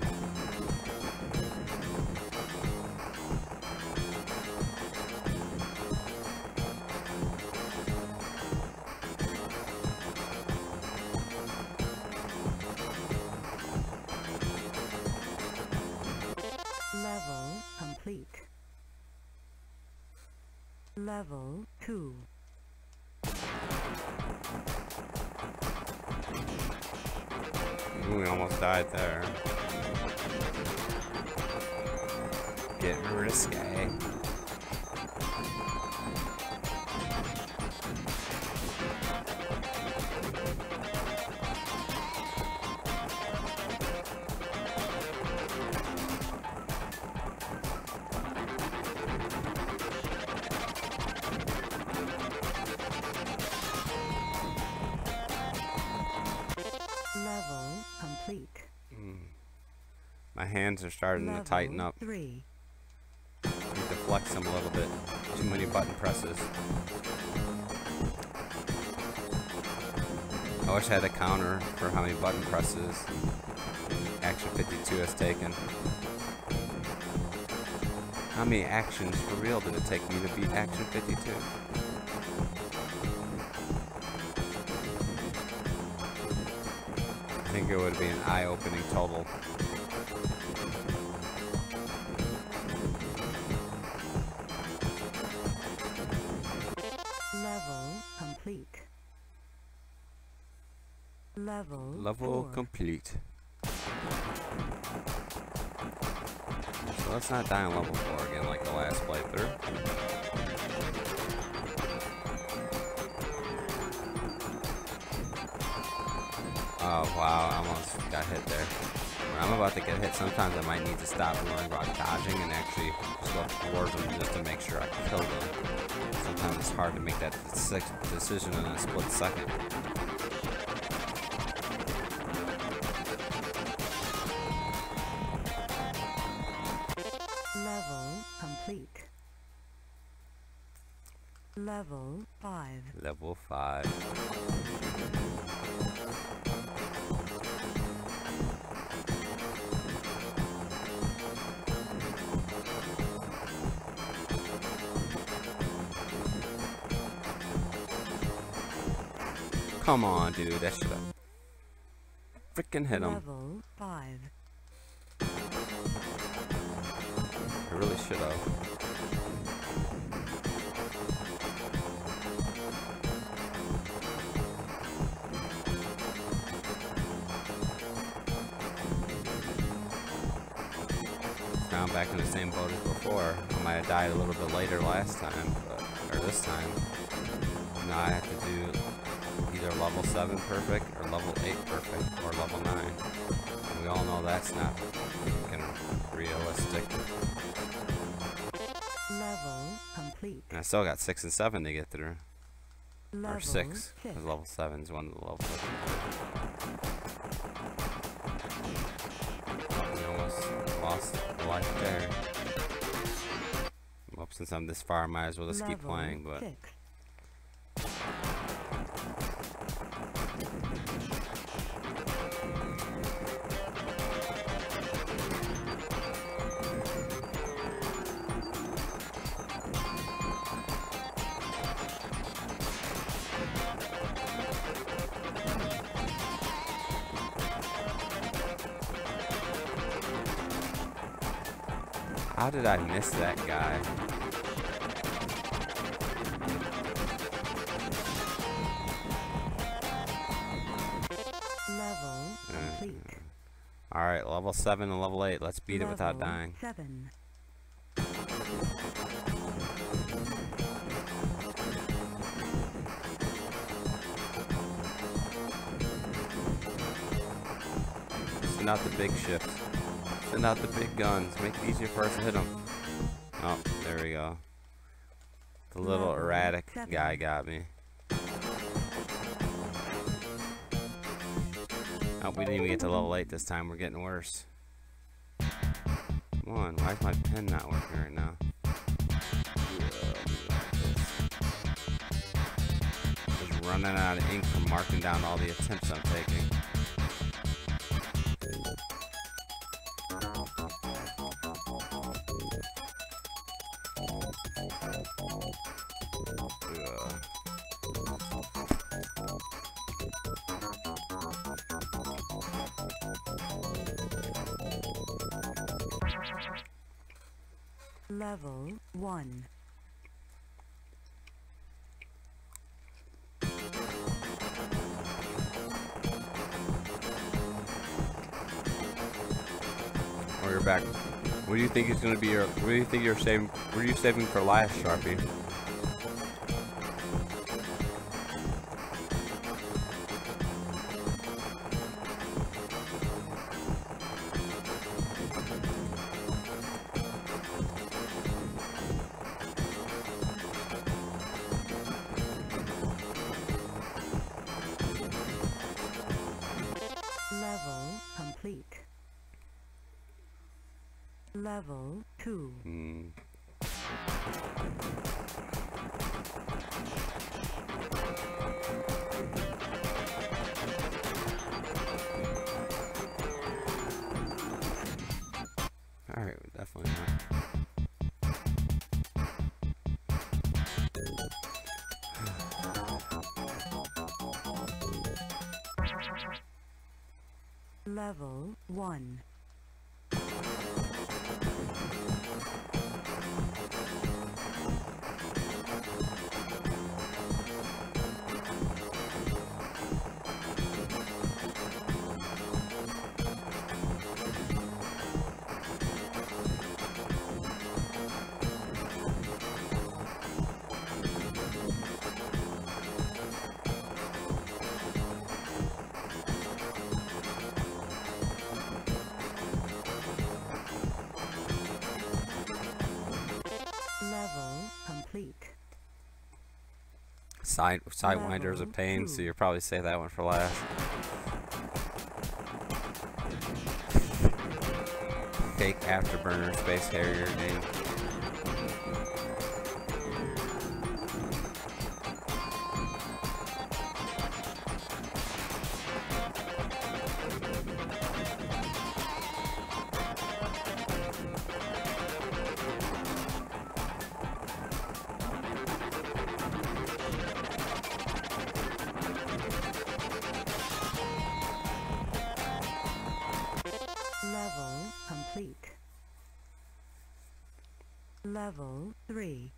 Level complete. Level 2. Ooh, we almost died there. Getting risque. Level complete. My hands are starting to tighten up. 3. I need to flex them a little bit. Too many button presses. I wish I had a counter for how many button presses Action 52 has taken. How many actions for real did it take me to beat Action 52? I think it would be an eye-opening total. Level complete. Level Level 4. complete. So let's not die on level 4 again like the last playthrough. Oh wow, I almost got hit there. When I'm about to get hit, sometimes I might need to stop worrying about dodging and actually just go towards them just to make sure I kill them. Sometimes it's hard to make that decision in a split second. Level complete. Level 5. Level 5. Come on, dude. That should have freaking hit him. Level 5. I really should have. Now I'm back in the same boat as before. I might have died a little bit later last time, or this time. Now I have to do either level 7 perfect, or level 8 perfect, or level 9. And we all know that's not freaking realistic. Level complete. And I still got 6 and 7 to get through. Level Or 6, 6. because level 7 is one of the levels. We almost lost a life there. Well, since I'm this far, I might as well just keep Level playing, but 6. how did I miss that guy? Level complete. Alright, level 7 and level 8. Let's beat it without Level dying. 7. Send out the big ships. Send out the big guns. Make it easier for us to hit them. Oh, there we go. The little Level erratic 7. guy got me. Oh, we didn't even get to level 8 this time. We're getting worse. Come on, why is my pen not working right now? Just running out of ink from marking down all the attempts I'm taking. Level 1. back. What do you think is gonna be your? What do you think you're saving? What are you saving for last, Sharpie? Level complete. Level 2. Alright, definitely not. Level 1. Level complete. Sidewinder is a pain, so you'll probably save that one for last. Fake Afterburner Space Harrier game. Level complete. Level 3.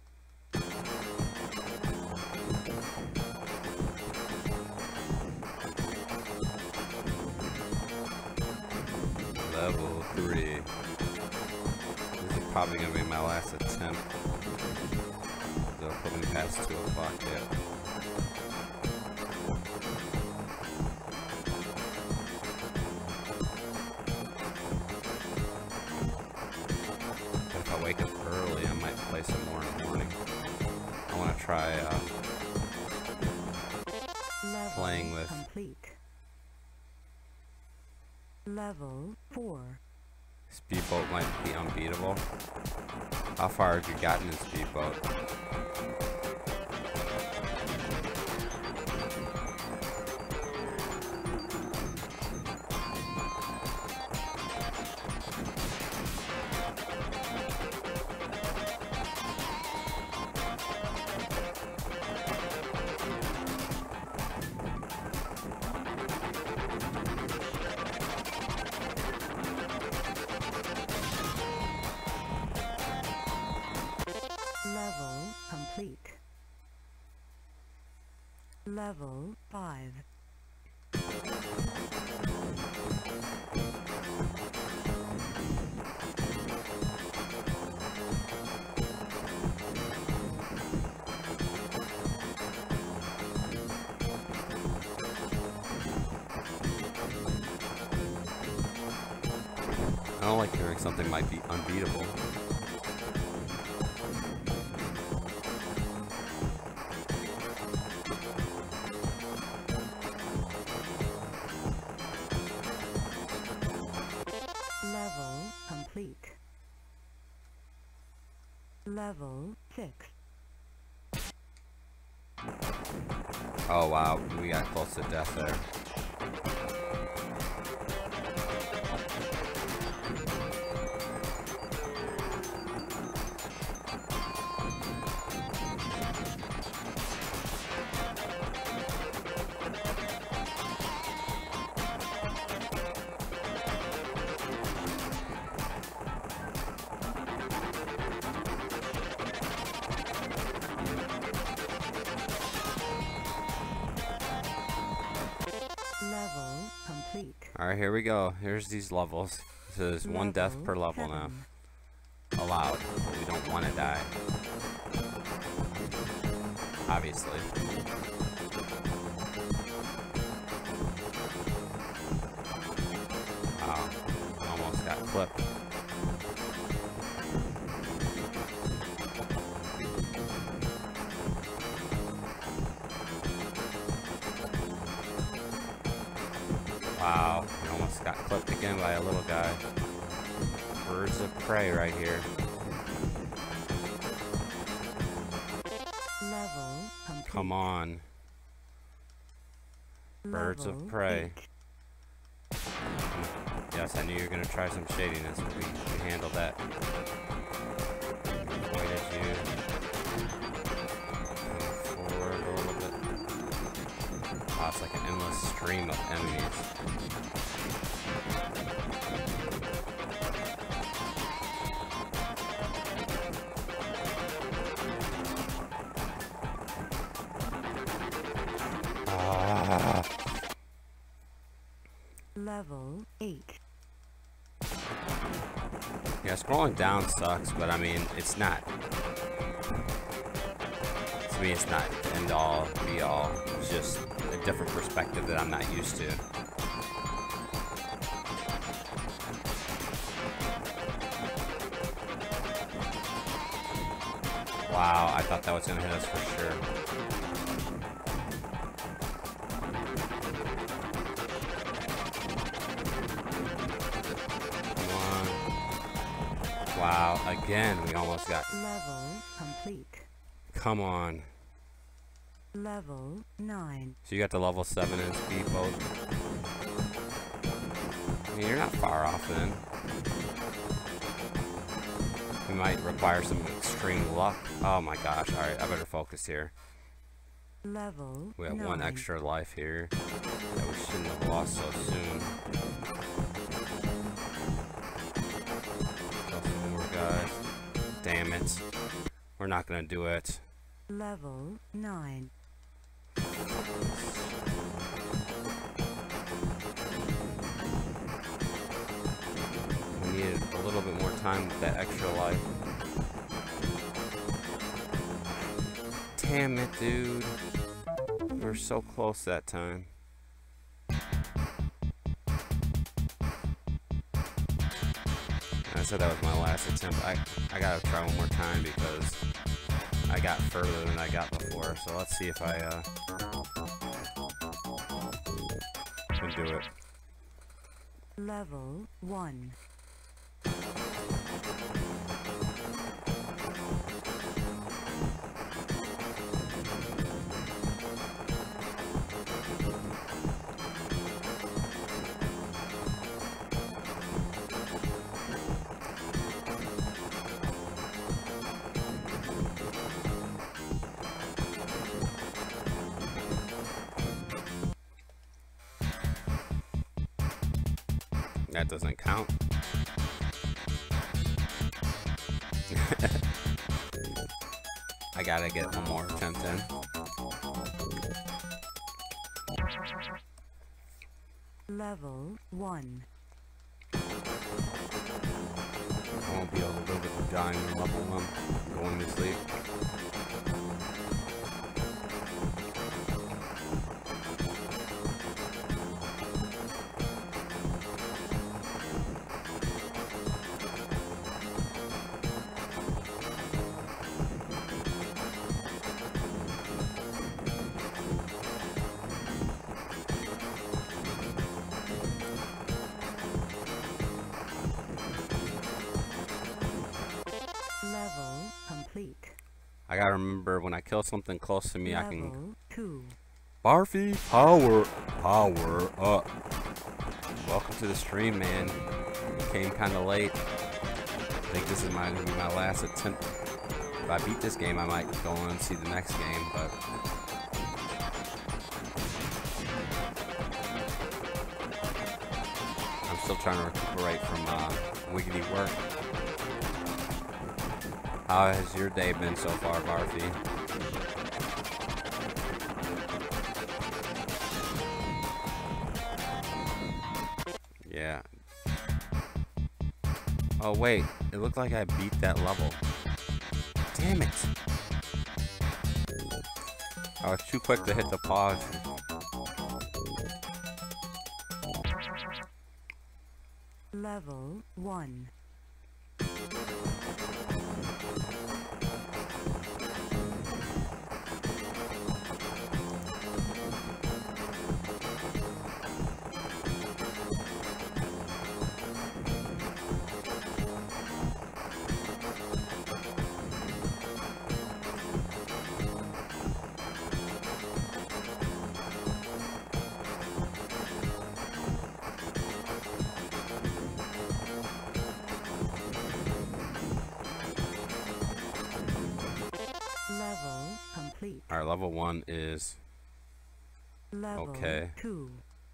Level 3. This is probably gonna be my last attempt. They'll put me past 2 o'clock yet. If I wake up early, I might play some more in the morning. I want to try Level playing with. complete. Level 4. Speedboat might be unbeatable. How far have you gotten in Speedboat? Level complete. Level 5. I don't like hearing something might be unbeatable. Level complete. Level 6. Oh wow, we got close to death there. Level complete. Alright, here we go. Here's these levels. This says one death per level now. Allowed. We don't want to die. Obviously. Wow. Almost got clipped. Wow. We almost got clipped again by a little guy. Birds of prey right here. Level complete. Come on. Birds of Level prey. 8. Yes, I knew you were going to try some shadiness, but we handled that. Avoided you. Move forward a little bit. Wow, it's like an endless stream of enemies. Level 8. Yeah, scrolling down sucks, but I mean, it's not. To me, it's not the end all, be all. It's just a different perspective that I'm not used to. Wow, I thought that was gonna hit us for sure. Wow, again, we almost got... Level complete. Come on. Level 9. So you got the level 7 and speed both. I mean, you're not far off then. We might require some extreme luck. Oh my gosh, alright, I better focus here. Level We have 9. one extra life here that we shouldn't have lost so soon. Guys. Damn it. We're not gonna do it. Level 9. We needed a little bit more time with that extra life. Damn it, dude. We were so close that time. I said that was my last attempt. I gotta try one more time because I got further than I got before. So let's see if I can do it. Level 1. That doesn't count. I gotta get one more attempt in. Level 1. I won't be able to live with the dying in level 1 going to sleep. Level complete. I gotta remember when I kill something close to me, I can... Level 2. Barfy, power up. Welcome to the stream, man. You came kinda late. I think this is gonna be my last attempt. If I beat this game, I might go on and see the next game, but... I'm still trying to recuperate from wiggity work. How has your day been so far, Barfy? Yeah. Oh wait, it looked like I beat that level. Damn it! I was too quick to hit the pause. Level 1. Level complete. Alright, level 1 is Level okay. 2.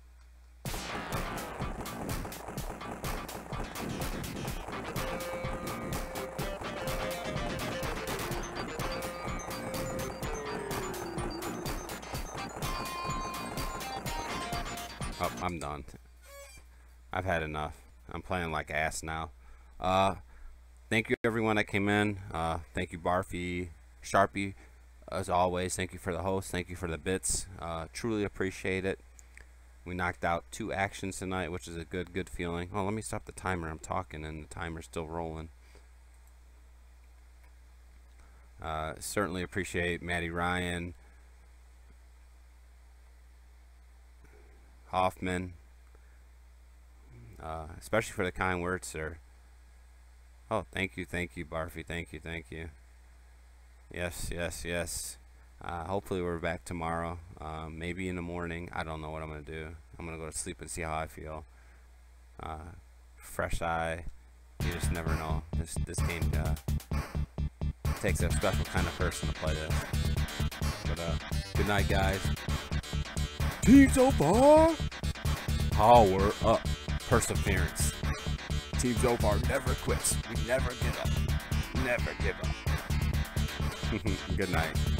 Oh, I'm done. I've had enough. I'm playing like ass now. Thank you everyone that came in. Thank you Barfy, Sharpie, as always. Thank you for the host. Thank you for the bits. Truly appreciate it. We knocked out 2 actions tonight, which is a good feeling. Oh, let me stop the timer. I'm talking and the timer's still rolling. Certainly appreciate Maddie Ryan, Hoffman, especially for the kind words, sir. Oh, thank you, Barfy, thank you. Yes. Hopefully we're back tomorrow, maybe in the morning. I don't know what I'm gonna do. I'm gonna go to sleep and see how I feel. Fresh eye. You just never know. This game takes a special kind of person to play this. But good night, guys. Team Zophar. Power up. Perseverance. Team Zophar never quits. We never give up. Never give up. Good night.